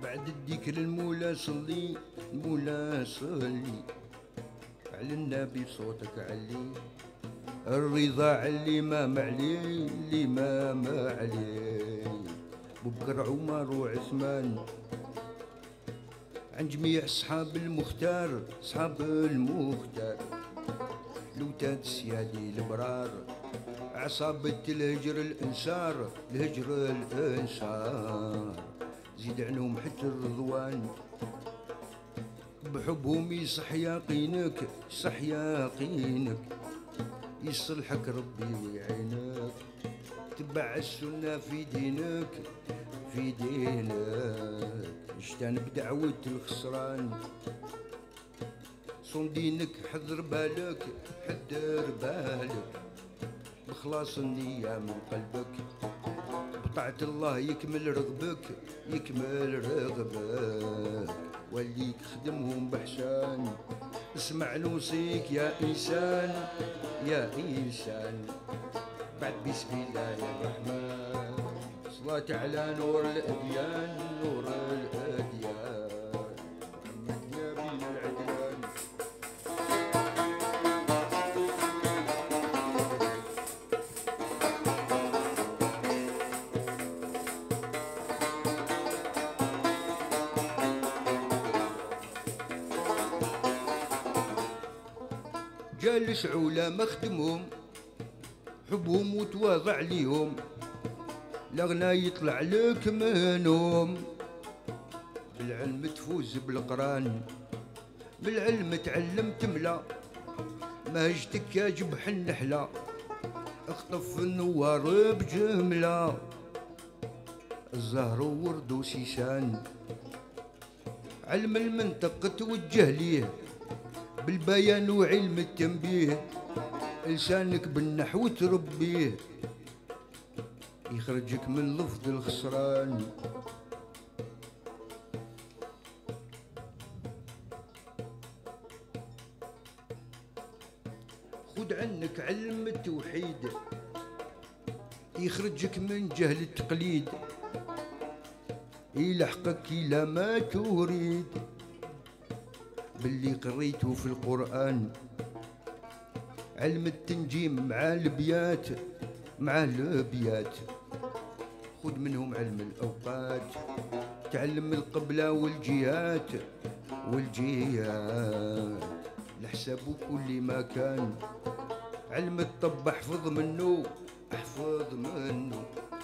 بعد الذكر المولى صلي، المولى صلي على النبي بصوتك علي، الرضا على الإمام علي، الإمام علي أبو بكر عمر وعثمان، عن جميع أصحاب المختار، أصحاب المختار، لوتاد السيادي البرار، عصابة الهجر الانصار، الهجر الانصار، زيد عنهم حتى الرضوان، بحبهم يصح يقينك، يصح يقينك، يصلحك ربي ويعينك، تبع السنة في دينك، في دينك، اجتنب دعوة الخسران، صون دينك حذر بالك، حذر بالك، بخلاص النية من قلبك، بطاعة الله يكمل رغبك، يكمل رغبك، وليك خدمهم بحسان، اسمع نوصيك يا إنسان، يا إنسان، بعد بسم الله الرحمن، صلاة على نور الأديان، نور الأديان، محمد نبي العدنان. جالس علماء خدمهم، حبهم وتواضع ليهم، لغنى يطلع لك منهم، بالعلم تفوز بالقران، بالعلم تعلم تملا، مهجتك يا جبح النحلة، اخطف النوار بجملة، الزهر وورد وسيسان، علم المنطق توجه ليه، بالبيان وعلم التنبيه، لسانك بالنحو تربيه، يخرجك من لفظ الخسران، خد عنك علم التوحيد، يخرجك من جهل التقليد، يلحقك إلى ما تريد، باللي قريته في القرآن، علم التنجيم مع البيات، مع البيات، خذ منهم علم الأوقات، تعلم القبلة والجهات، والجهات، لحساب كل مكان، علم الطب احفظ منه، احفظ منه،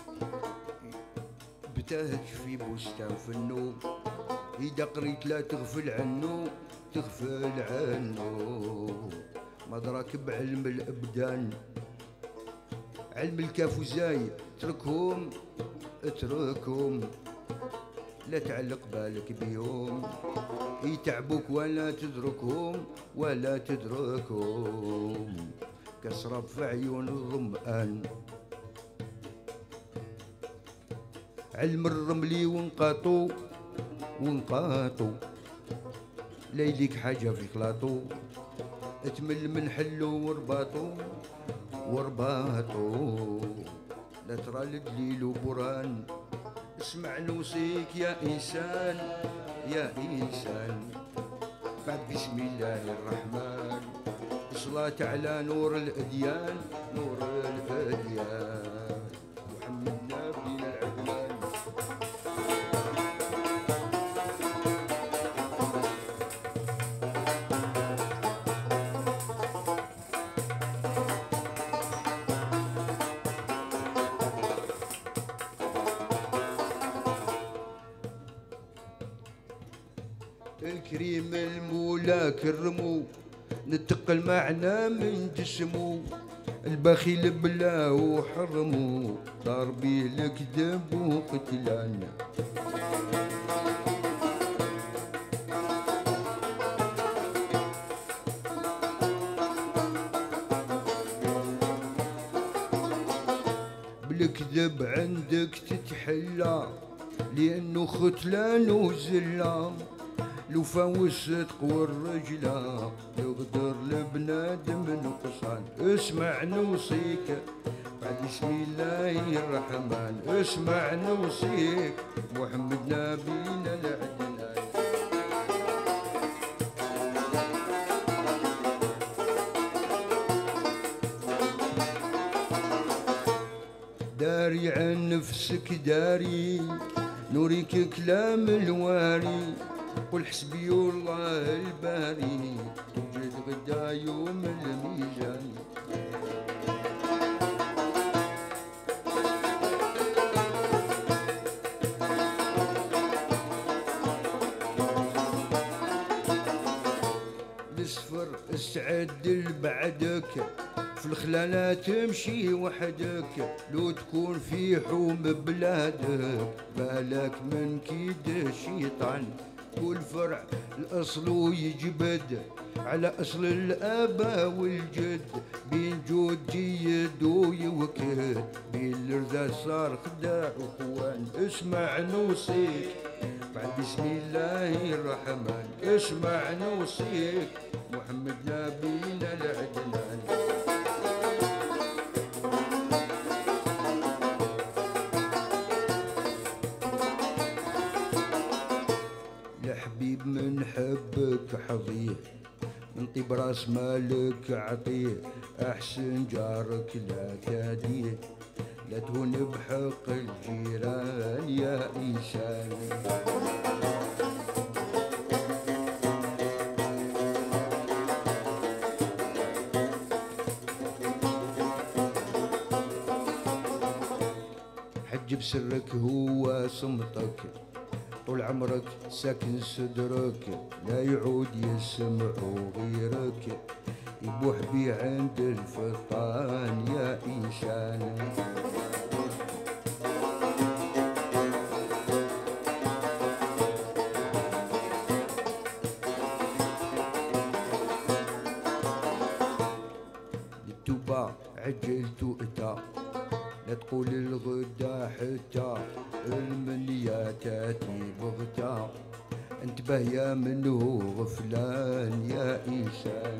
بتهج في بستان فنو، إذا قريت لا تغفل عنه، تغفل عنه، مدرك بعلم الأبدان، علم الكاف وزاي اتركهم، اتركهم، لا تعلق بالك بيهم، يتعبوك ولا تدركهم، ولا تدركهم، كسرب في عيون الظمآن، علم الرملي ونقاطو، ونقاطو، لا يديك حاجة في خلاطو، اتمل من حلو ورباطو، ورباطو، لا ترى الدليل وبران، اسمع نوصيك يا إنسان، يا إنسان، بعد بسم الله الرحمن، صلاة على نور الأديان، نور الأديان، محمد نبي العدنان. الكريم المولى كرمو، نتقل معنا من جسمو، البخيل بلا وحرمو، دار بيه الكذب وقتلان، بالكذب عندك تتحلى، لأنه ختلان وزلة، لو فاوس تقوى الرجلة، يقدر لبنادم نقصان، اسمع نوصيك بسم الله الرحمن اسمع نوصيك محمد نبينا العدنان. داري عن نفسك داري نوريك كلام الواري قل حسبي الله الباري توجد غدا يوم الميزان. الصفر استعد لبعدك في الخلانة تمشي وحدك لو تكون في حوم بلادك بالك من كيد الشيطان. كل فرع الأصل يجبد على أصل الآباء والجد بين جود جيد ويوكد بين الرذا صار خداع وخوان. اسمع نوصيك بعد بسم الله الرحمن اسمع نوصيك محمد نبينا العدنان. الحبيب من حبك حظيه من طيب راس مالك عطيه احسن جارك لا تهديه لا تهون بحق الجيران يا انسان. حجب سرك هو صمتك طول عمرك ساكن صدرك لا يعود يسمعوا غيرك يبوح بي عند الفطان يا إنسان. للتوبة عجلت أتى لا تقول الغدا حتى المنية تاتي بغتا انتبه يا منه غفلان يا إنسان.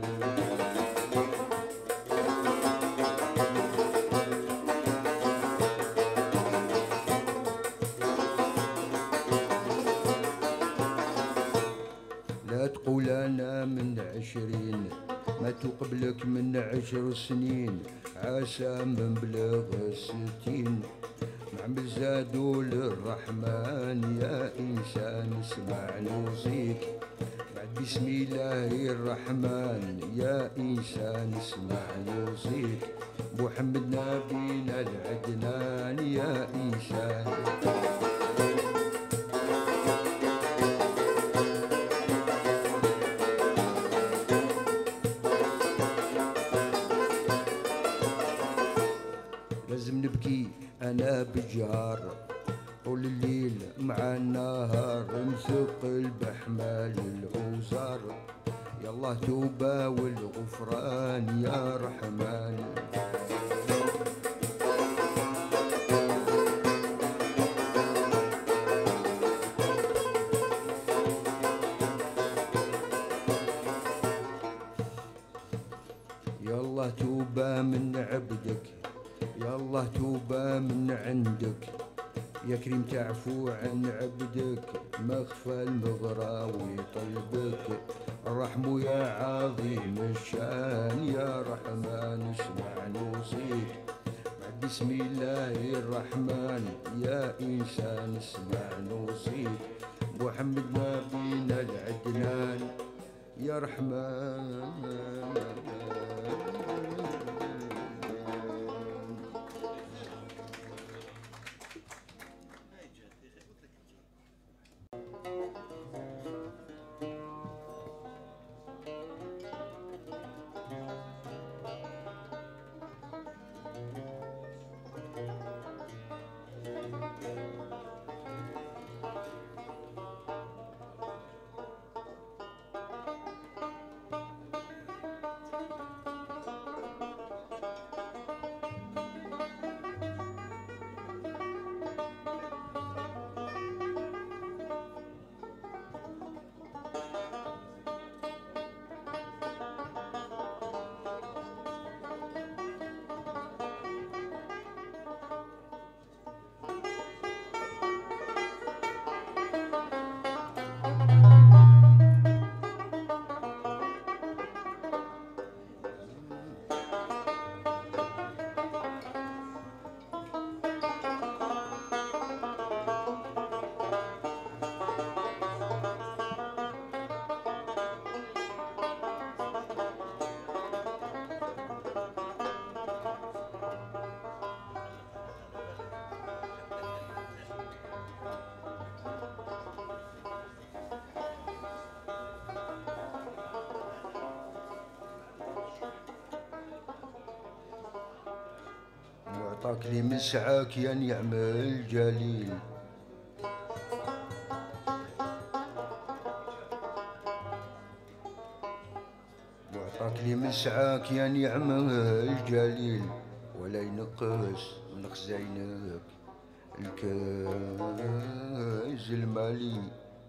لا تقول أنا من عشرين ماتوا قبلك من عشر سنين عسى من بلغ الستين نعمل زادوا للرحمن يا إنسان. اسمع نوصيك بعد بسم الله الرحمن يا إنسان اسمع نوصيك محمد نبينا العدنان يا إنسان. لازم نبكي أنا بجار طول الليل مع النهار مثقل بحمال الأوزار يا الله توبة والغفران يا رحمن. يا الله توبة من عبدك يا الله توبة من عندك يا كريم تعفو عن عبدك مخفى المغراوي طلبك الرحم يا عظيم الشان يا رحمن. اسمع نوصيك بعد بسم الله الرحمن يا إنسان اسمع نوصيك محمد نبينا العدنان يا رحمن. وعطاك لي مسعاك يا نعم الجليل. وعطاك لي مسعاك يا نعم الجليل، ولا ينقص من خزاينك الكنز المالي.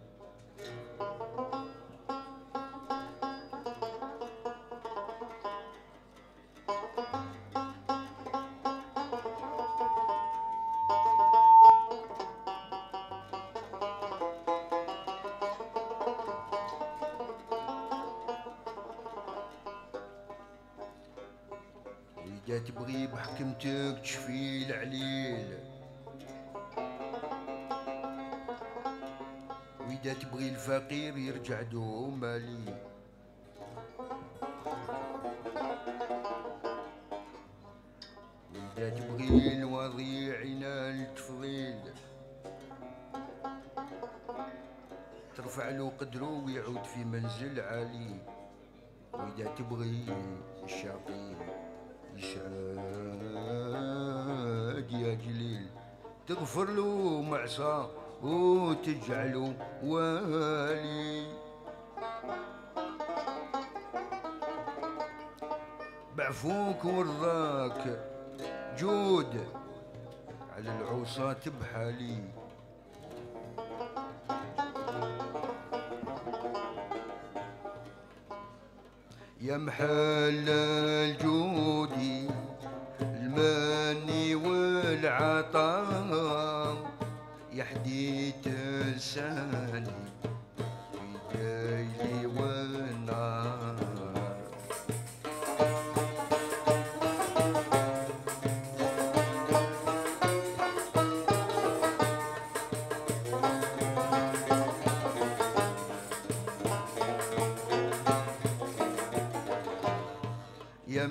وإذا تبغي بحكمتك تشفي العليل، وإذا تبغي الفقير يرجع دو مالي. وإذا تبغي الوضيع ينال التفضيل، ترفع له قدره ويعود في منزل عالي. وإذا تبغي الشقي يسعد يا جليل، تغفر له معصى وتجعله والي. بعفوك ورضاك جود على العصاة بحالي. يا محل الجود المني والعطاء، يا حديت لساني في الليل والنهار. يا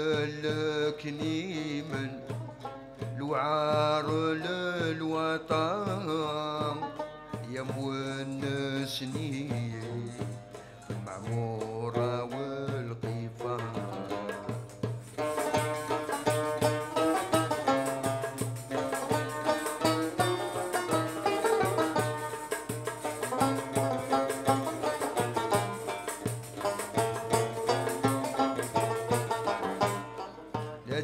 مسلكني من الوعار للوطن، يا مونسني المعمورة والقفار. لا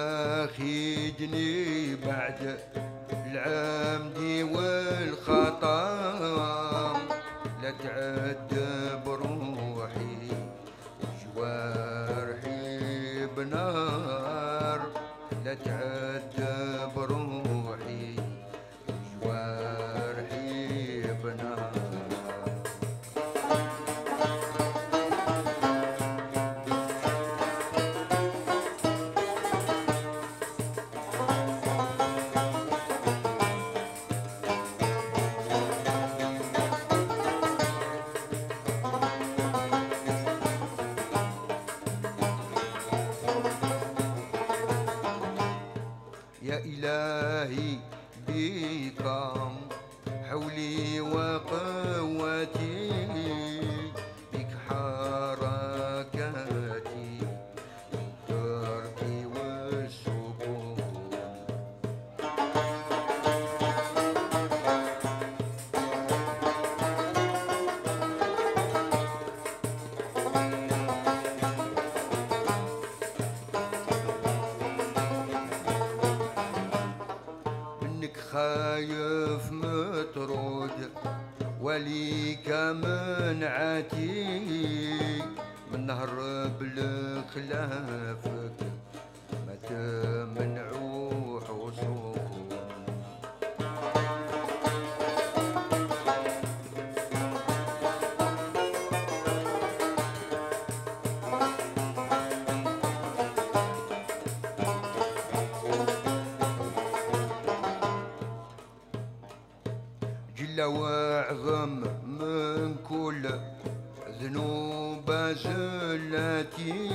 تواخدني بعد العمد والخطا، لا تعذب روحي جوارحي بنار. لا تعذب روحي جوارحي بنار. يا إلهي بك حولي وقوتي، بك حركاتي دربي والسكون. خايف مطرود وليك منعتي، من نهرب لخلافك ما تمنعو حصون. جل واعظم من كل ذنوب زلتي،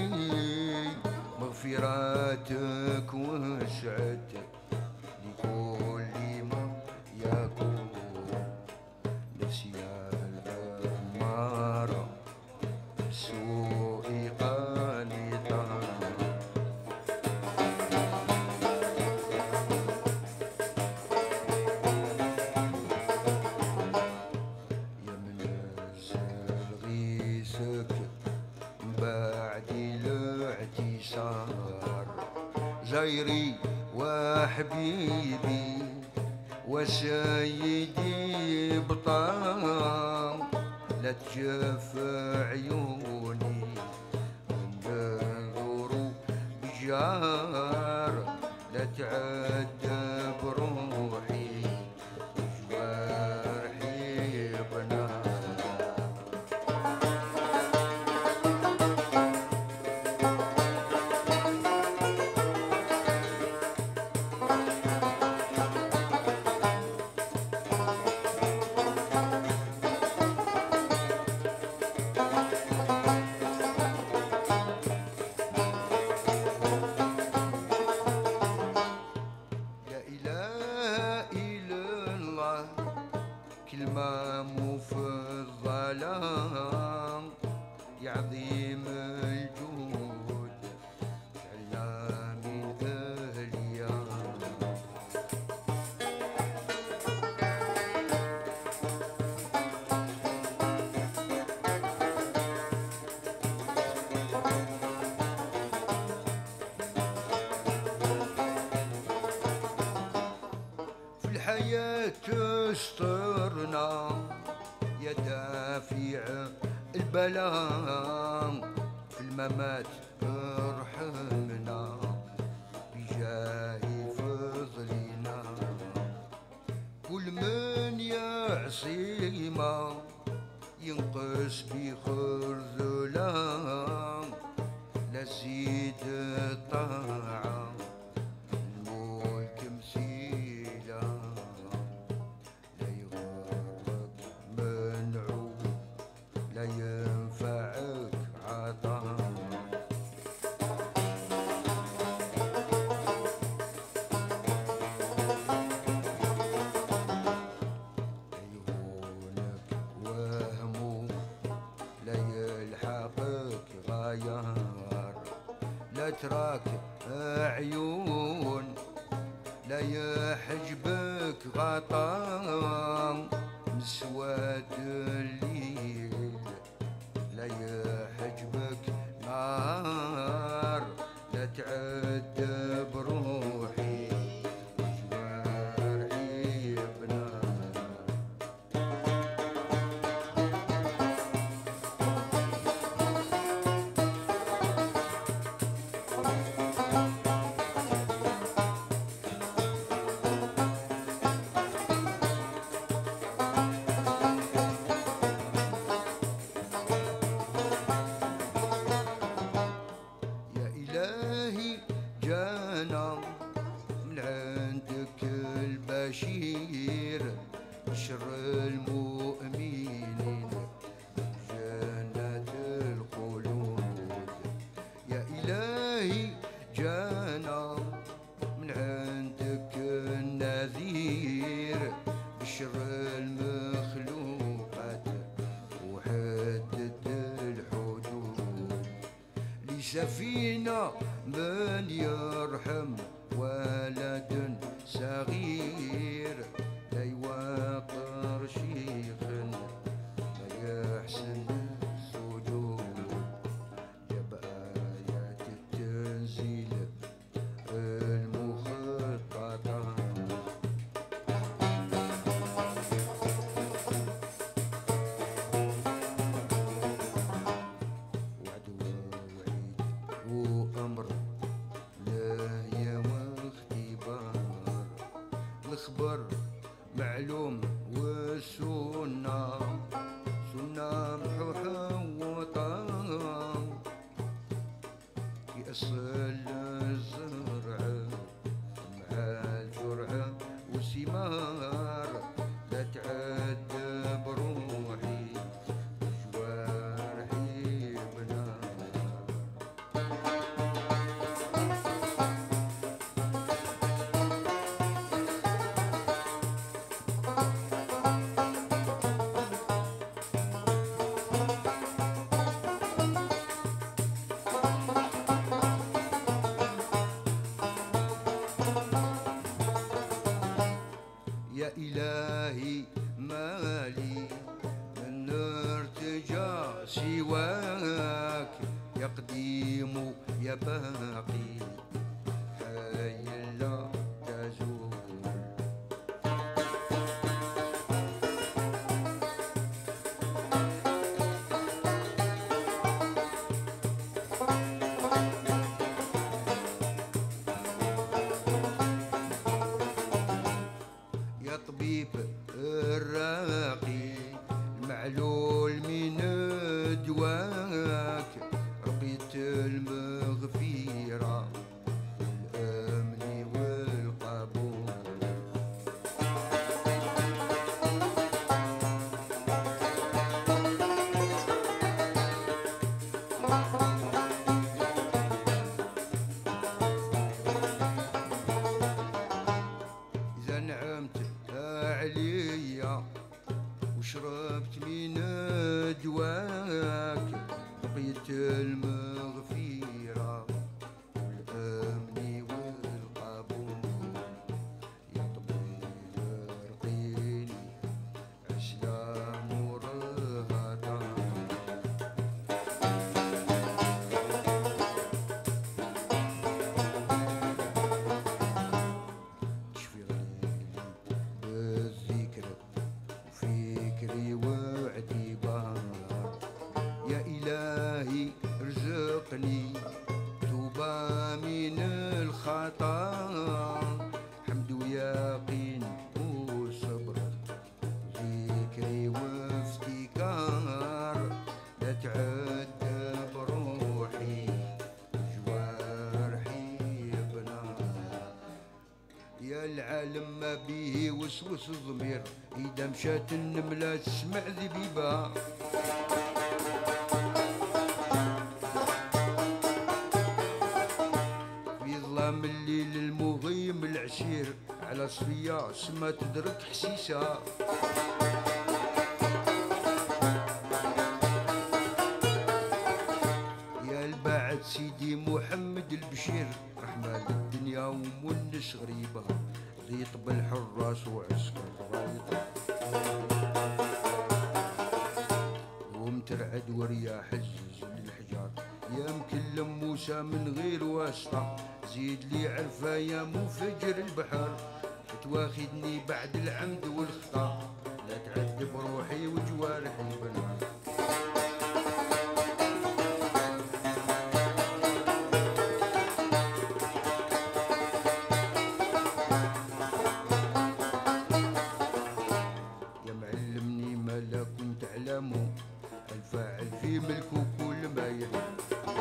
مغفراتك وسعتك لكل ما يكون. نفسي الأمارة سوء قانطة، خيري وحبيبي وسيدي بطام، لا تجف عيوني ننظر بجار، لا تعذب روحي جوارحي بنار. كلمة مفضلة يا عظيم الجود جعلنا من أهليام. في الحياة تسترنا يا دافع البلاء، في الممات ارحمنا بجاه فضلنا. كل من يعصي ما ينقص بخذلان، لا زيد الطاعة الملك مثيلا، لا ينفعك عطاء. عيونك وهمو لا يلحقك غيار، لا تراك عيون لا يحجبك غطاء. مسواد الليل لا يحجبك نار، لا تعذب روحي جوارحي بنار. جانا من عندك البشير بشر المؤمنين جنة الخلود. يا إلهي جانا من عندك النذير بشر المخلوقات وحدد الحدود. لسفينة من يرحم ولد صغير، لا يوقر شيخ ما يحسن السجود. جاب آيات التنزيل المخططة وعد ووعيد وأمر الخبر معلوم والسنة سنة محوحة وطام. يأصل الزرع مع الجرعة والثمار، لا تعذب روحي جوارحي بنار. يا إلهي مالي من ارتجى سواك، يا قديم يا باقي حمد ويقين وصبر ذكري وافتكار لا تعذب روحي جوارحي بنار يا العالم ما بيه وسوس الضمير إذا مشات النملة تسمع ذبيبها في ظلام الليل المغيم العشير على صفية سما تدرك حسيسها يا الباعد سيدي محمد البشير رحمة للدنيا ومنش غريبة غيط بالحراس وعسكر رايطة ومترعد ورياح الزز للحجار يا مكلم موسى من غير واسطة زيد لي عرفة يا مفجر البحر تواخدني بعد العمد والخطا لا تعذب روحي وجوارحي بنار يا معلمني ما لا كنت اعلمه الفاعل في ملكه كل ما يهم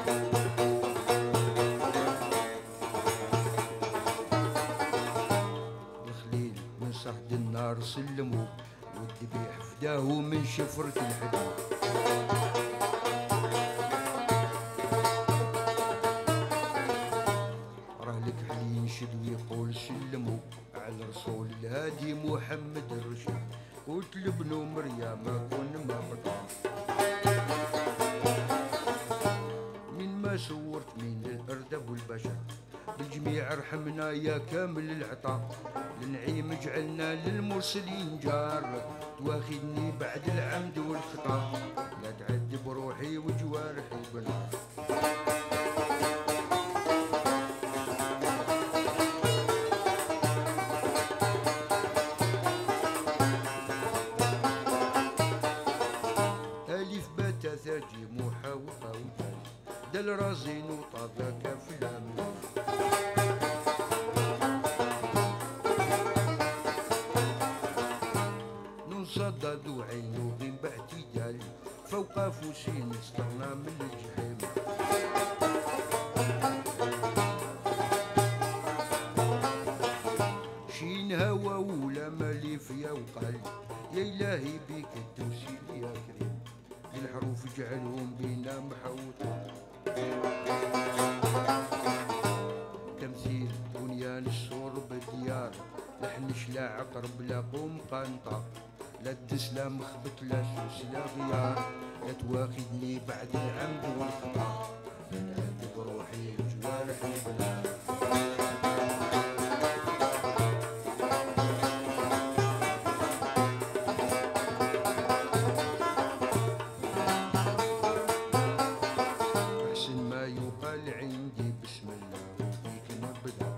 الخليل من صهد النار سلموا والذبيح فداه من شفرة الحديد راه لك حل ينشد ويقول سلموا على رسول الهادي محمد الرشيد قلت لابنو مريم كن ما بطا من ما صورت من الأردب والبشر بالجميع ارحمنا يا كامل العطاء النعيم جعلنا للمرسلين جار تواخدني بعد العمد والخطا لا تعذب روحي وجوارحي بنار ألف باتا ثاجي موحى وقاوتان دل رازين وطاذاك فلام ننصدد وعينو غيم باعتدال فوق فوسين استغنى من الجحيم شين هوا ولا مالي فيا وقال يا إلهي بك التوسيل يا كريم الحروف اجعلهم بينا محوطة تمثيل بنيان السور بالديار لحن شلا عقرب لا قوم قنطة لا الدس لا مخبط لا سوس لا غيار لا تواخدني بعد العمد والخطا لا تعذب روحي جوارحي بنار عندي بسم الله وفيك نبدا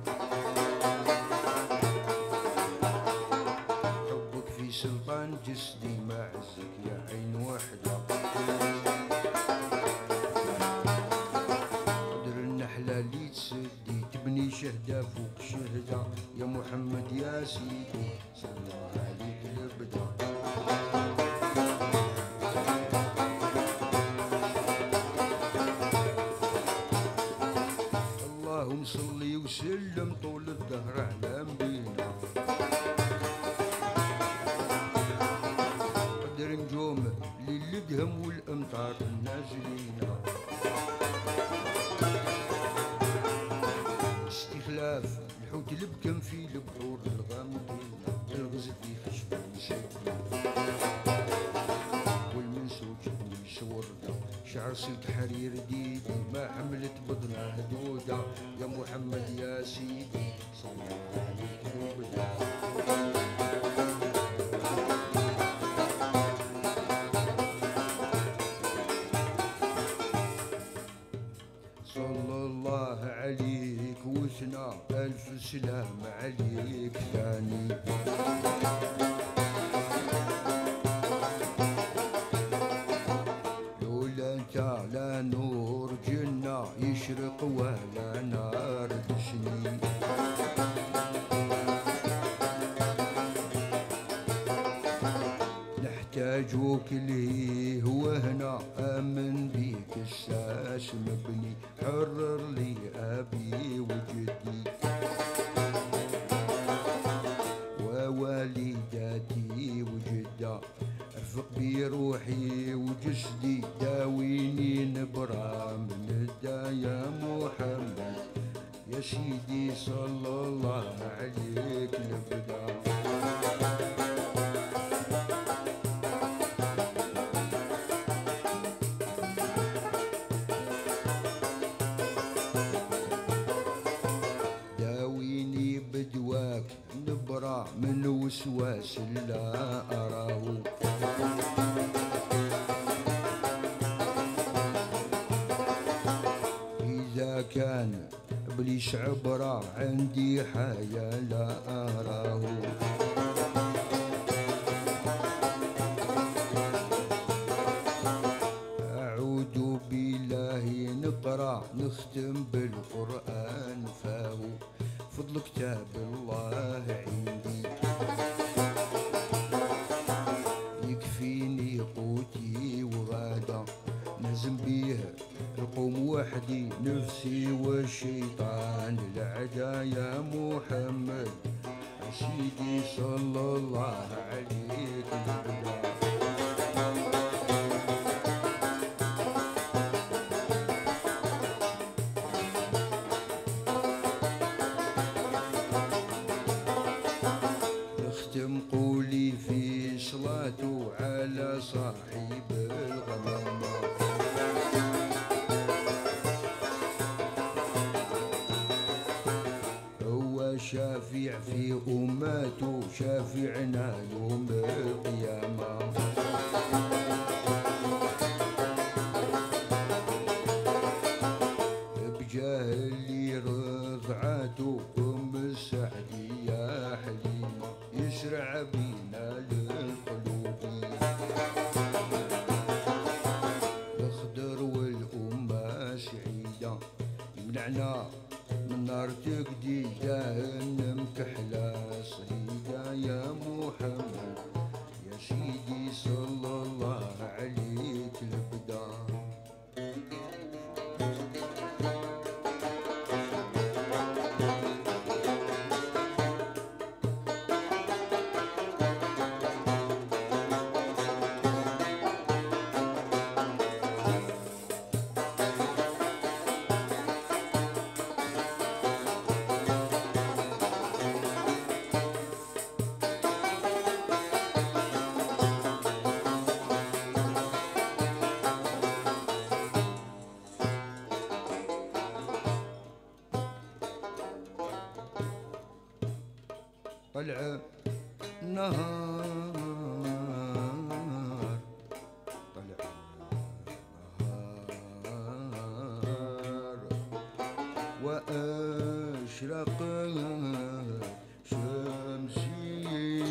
حبك في سلطان جسدي ما عزك يا عين وحده قدر النحلة اللي تسدي تبني شهدة فوق شهدة يا محمد يا سيدي صلى الله عليك الابدا اللهم صلي وسلم طول الدهر على نبينا قدر نجوم للدهم والامطار النازلين استخلاف الحوت البكم في البحور الغامضين الغزل في خشب المساكين والمنسوج يصور شعر سلك حرير ديدي ما حملت بطنها هدودة يا محمد يا سيدي صلى الله عليك وبدا صلى الله عليك وثنى ألف سلام عليك ثاني لا نور جنة يشرق ولا نار تشني أرجوك ليه وهنا آمن بيك الساس مبني حرر لي أبي وجدي ووالدتي وجدة ارفق بي روحي وجسدي داويني نبرة من الدا يا محمد يا سيدي صلى الله عليك نبدا داويني بدواك نبرة من وسواس لا أراه إذا كان إبليس عبرة عندي حياة لا أراه أعوذ بالله نقرأ نختم بالقرآن فهو فضل كتاب الله عندي يكفيني قوتي وغدا نزم بيه القوم وحدي نفسي والشيطان العدا يا محمد سيدي صلى الله عليك وسلم نختم قولي في صلاته على صاحب الغمامة هو شافع في أمته شافعنا يوم القيامة بجاه اللي رضعته أم السعدي يا حليمة يسرع بينا للقلوب الخضر والأمة سعيدة يمنعنا من نار تقدي جهنم كحلى صهيدة يا محمد يا سيدي صلى الله عليك البدا طلع النهار طلع النهار وأشرق شمسي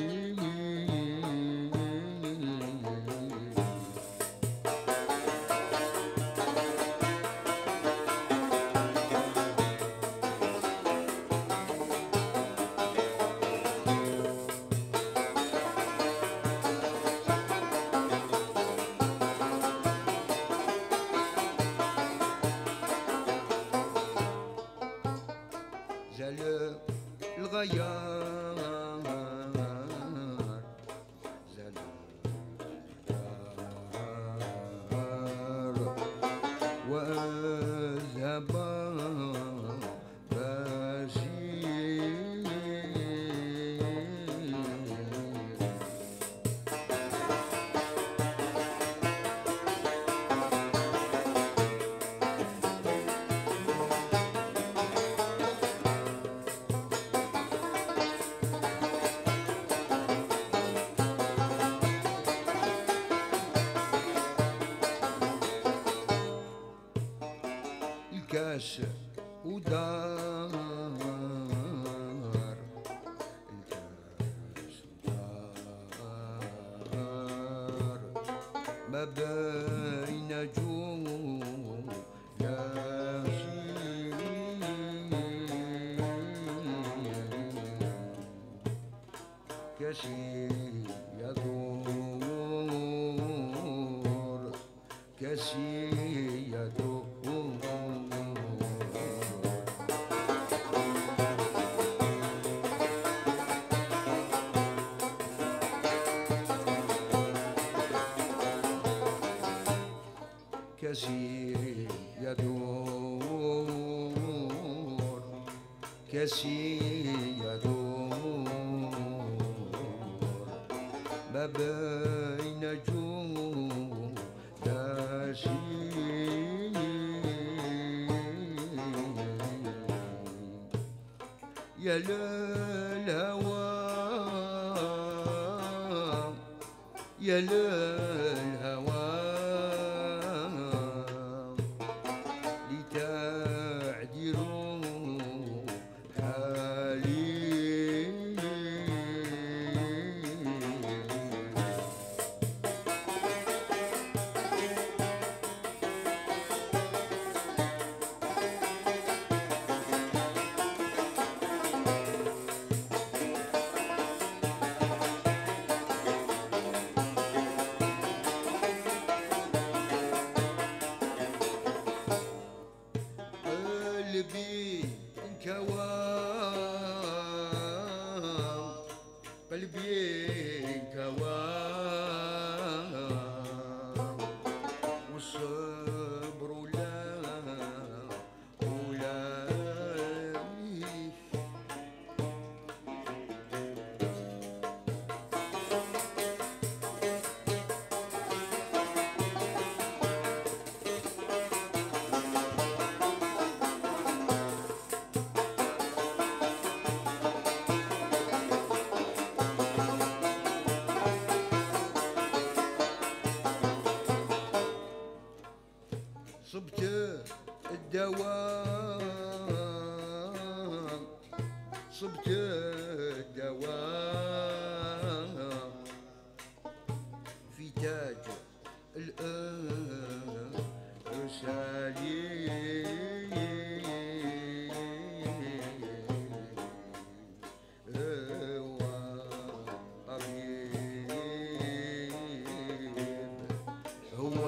زال الغيار زال الغيار وذهب الكاس ودار الكاس ودار ما بين جوع كاسي يذوب كاسي يدور كاسي يدور ما بين جوداشي يا للهوى يا للهوى لتعدلوا حالي قلبي انكوى قلبي انكوى والصبر لا ولا صبت الدوام صبت الدوام في تاج الأرسالي هو طبيب هو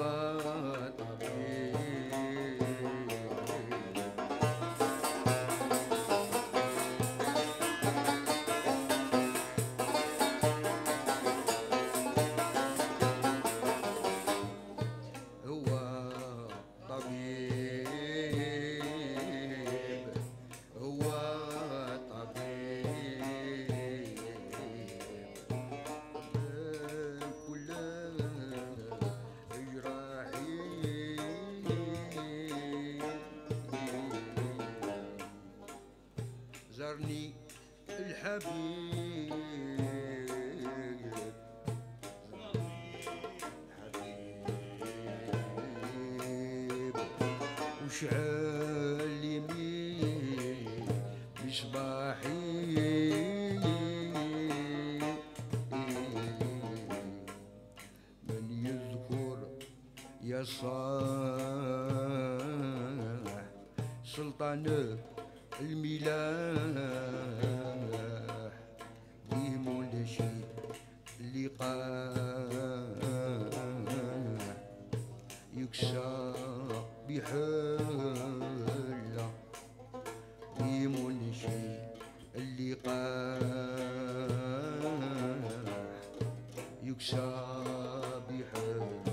زارني الحبيب حبيب وشعل يمين مصباحي من يذكر يا صاح سلطان الملاح بيه مولشي اللقاح يكسى بحلة بيه مولشي اللقاح يكسى بحلة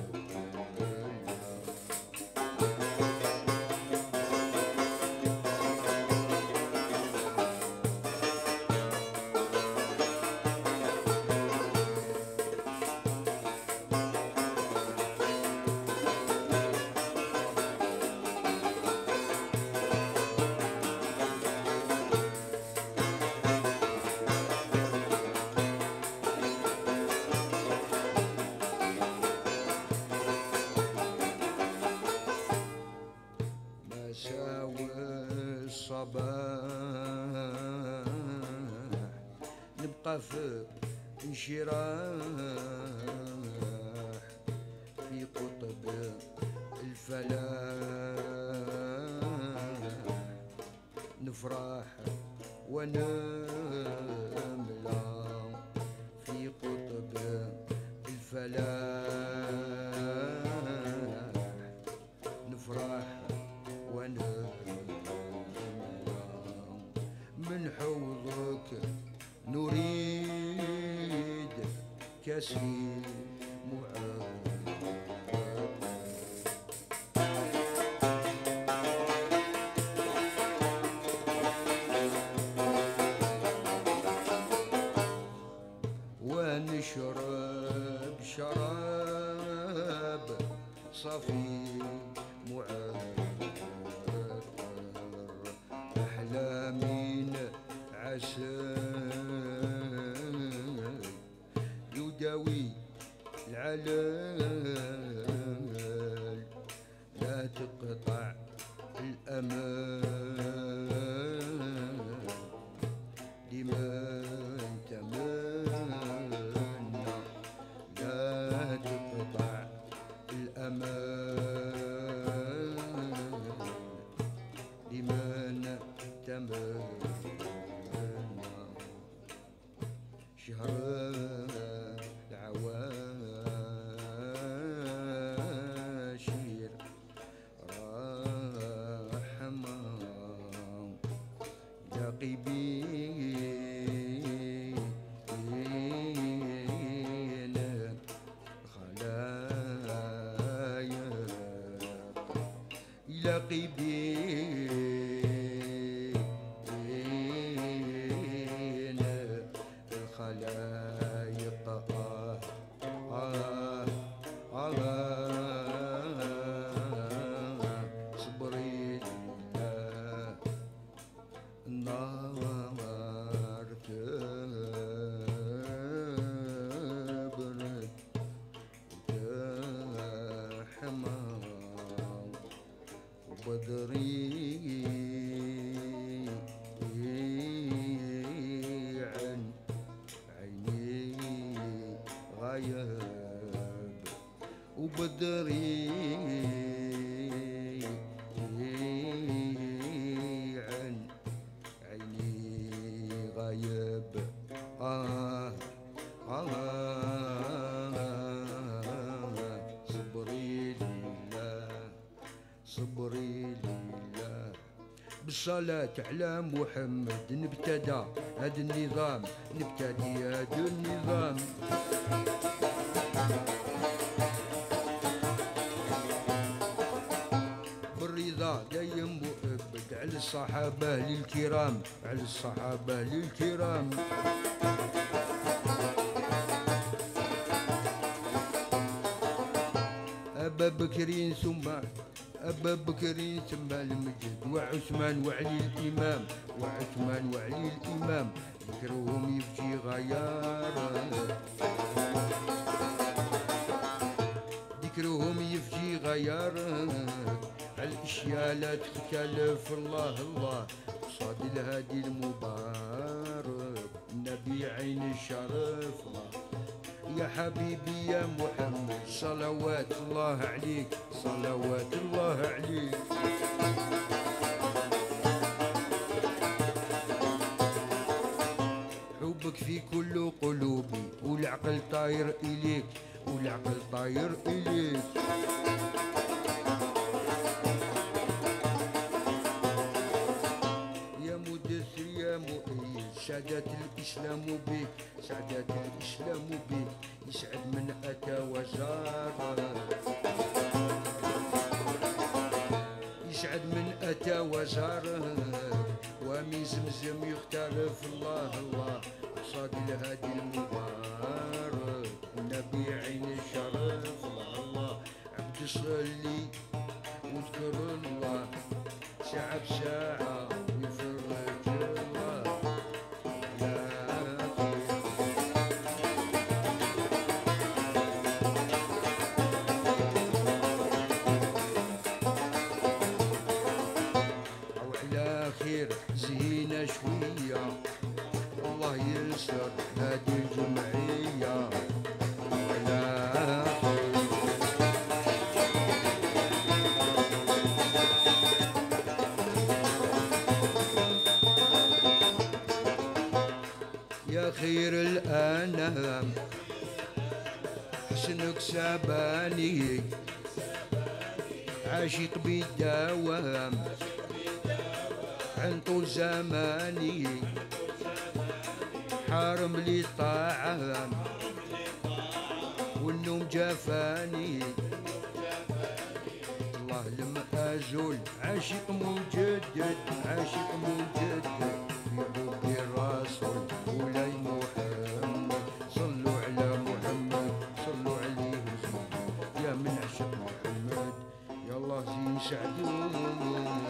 مساوي الصباح نبقى في انشراح في قطب الفلاح نفرح ونملى في قطب الفلاح نفرح من حوضك نريد كاسي معاد شراب صافي معطر أحلى من عسل يداوي العلل لا تقطع الأمان لمن تمنى لا تقطع الأمان لمن تمنى شهر العواشر رحمة لاقي بين خلايق يلاقي بين الخلايق آه آه آه صبري لله النار تبرد وتحمى وبدري عن عيني غيب وبدري عن عيني غيب آه آه صبري لله صبري لله بالصلاة على محمد نبتدى هذا النظام نبتدي هذا النظام بالرضا دايم مؤبد على الصحابة للكرام على الصحابة للكرام أبا بكر ثم أبا بكر ثم المجد وعثمان وعلي الإمام وعثمان وعلي الإمام ذكرهم يبكي غيارا ذكرهم يفجي غيارا الاشياء لا تختلف الله الله صاد الهادي المبارك النبي عين الشرف الله يا حبيبي يا محمد صلوات الله عليك صلوات الله عليك حبك في كل قلوبي والعقل طاير إليك والعقل طاير إليك يا مدثر يا مؤيد سعادة الإسلام بك سعادة الإسلام بك يسعد من أتى وزار يسعد من أتى وزار ومن زمزم يختلف الله الله صاد الهادي المبارك النبي عين الشرف الله الله عبد صلي واذكر الله ساعة بساعة يفرج الله يا أو على خير زينة شوية الله ينصر هذه الجمعية ولا يا خير الأنام حسنك سباني عاشق بالدوام عن طول زماني حارم لي الطعام والنوم جفاني الله لم أزول عاشق مجدد عاشق مجدد في حب الرسول مولاي محمد صلوا على محمد صلوا على من عشق محمد. يالله زين سعدون